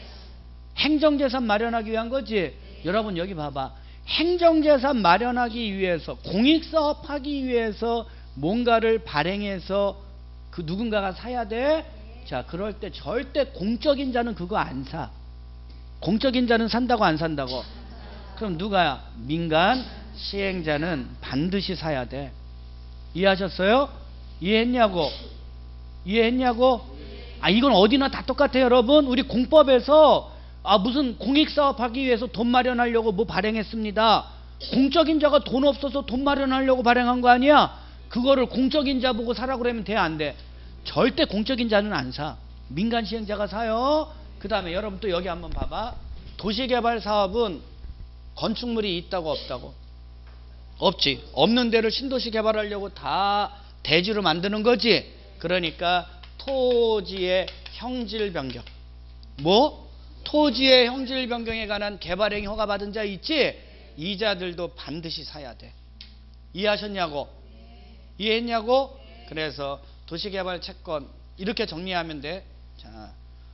행정재산 마련하기 위한 거지. 여러분 여기 봐봐. 행정재산 마련하기 위해서, 공익사업하기 위해서 뭔가를 발행해서 그 누군가가 사야 돼. 자, 그럴 때 절대 공적인 자는 그거 안 사. 공적인 자는 산다고 안 산다고? 그럼 누가야? 민간 시행자는 반드시 사야 돼. 이해하셨어요? 이해했냐고? 이해했냐고? 아, 이건 어디나 다 똑같아요, 여러분. 우리 공법에서 아, 무슨 공익사업 하기 위해서 돈 마련하려고 뭐 발행했습니다. 공적인 자가 돈 없어서 돈 마련하려고 발행한 거 아니야? 그거를 공적인 자 보고 사라고 그러면 돼, 안 돼? 절대 공적인 자는 안 사. 민간 시행자가 사요. 그 다음에 여러분 또 여기 한번 봐봐. 도시개발 사업은 건축물이 있다고 없다고? 없지. 없는 데를 신도시 개발하려고 다 대지로 만드는 거지. 그러니까 토지의 형질 변경. 뭐? 토지의 형질 변경에 관한 개발행위 허가받은 자 있지? 이 자들도 반드시 사야 돼. 이해하셨냐고? 이해했냐고? 그래서 도시개발 채권 이렇게 정리하면 돼. 자,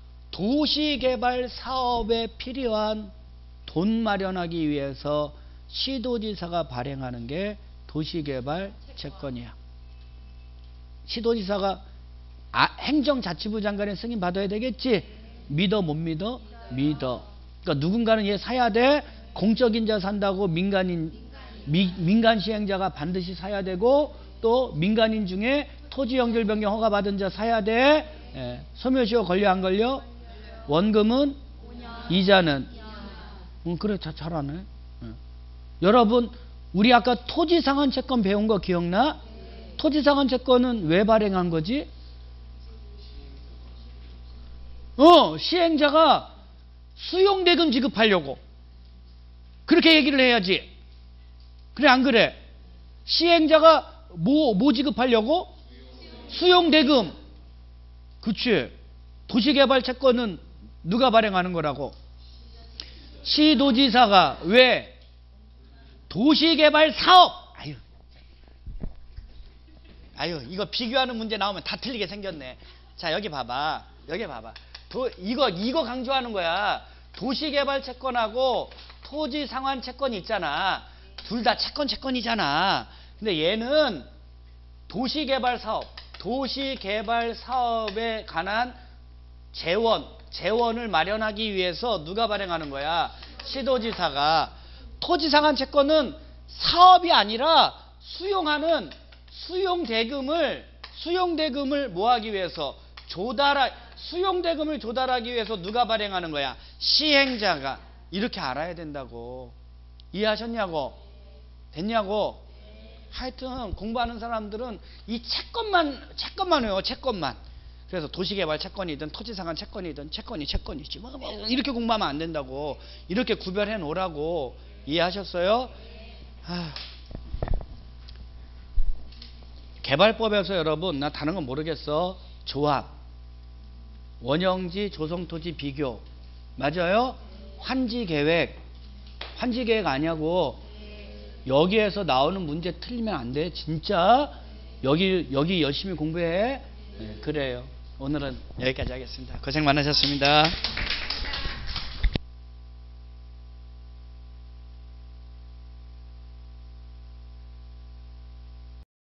도시개발 사업에 필요한 돈 마련하기 위해서 시도지사가 발행하는 게 도시개발 채권이야. 시도지사가 아, 행정자치부 장관의 승인 받아야 되겠지? 믿어 못 믿어? 믿어. 그러니까 누군가는 얘 사야 돼. 공적인 자 산다고 민간인 미, 민간 시행자가 반드시 사야 되고 또 민간인 중에 토지 형질 변경 허가 받은 자 사야 돼. 예. 소멸시효 걸려 안 걸려? 원금은? 이자는? 응, 그래, 자, 잘하네. 예. 여러분, 우리 아까 토지상환 채권 배운 거 기억나? 토지상환 채권은 왜 발행한 거지? 어, 시행자가 수용대금 지급하려고. 그렇게 얘기를 해야지. 그래, 안 그래? 시행자가 뭐, 뭐 지급하려고? 수용대금. 그치. 도시개발 채권은 누가 발행하는 거라고? 시도지사가. 왜? 도시개발 사업. 아유. 아유, 이거 비교하는 문제 나오면 다 틀리게 생겼네. 자, 여기 봐봐. 여기 봐봐. 도, 이거, 이거 강조하는 거야. 도시개발 채권하고 토지 상환 채권이 있잖아. 둘 다 채권, 채권이잖아. 근데 얘는 도시개발 사업, 도시개발 사업에 관한 재원, 재원을 마련하기 위해서 누가 발행하는 거야? 시도지사가. 토지 상환 채권은 사업이 아니라 수용하는 수용대금을, 수용대금을 뭐 하기 위해서? 조달하, 수용대금을 조달하기 위해서 누가 발행하는 거야? 시행자가. 이렇게 알아야 된다고. 이해하셨냐고? 됐냐고? 하여튼 공부하는 사람들은 이 채권만, 채권만 외워, 채권만. 그래서 도시개발 채권이든 토지상환 채권이든 채권이 채권이지. 뭐, 뭐 이렇게 공부하면 안 된다고. 이렇게 구별해 놓으라고. 이해하셨어요? 아. 개발법에서 여러분, 나 다른 건 모르겠어. 조합, 원형지, 조성토지 비교. 맞아요? 환지계획. 환지계획 아냐고. 여기에서 나오는 문제 틀리면 안 돼. 진짜 여기 여기 열심히 공부해. 네, 그래요. 오늘은 여기까지 하겠습니다. 고생 많으셨습니다.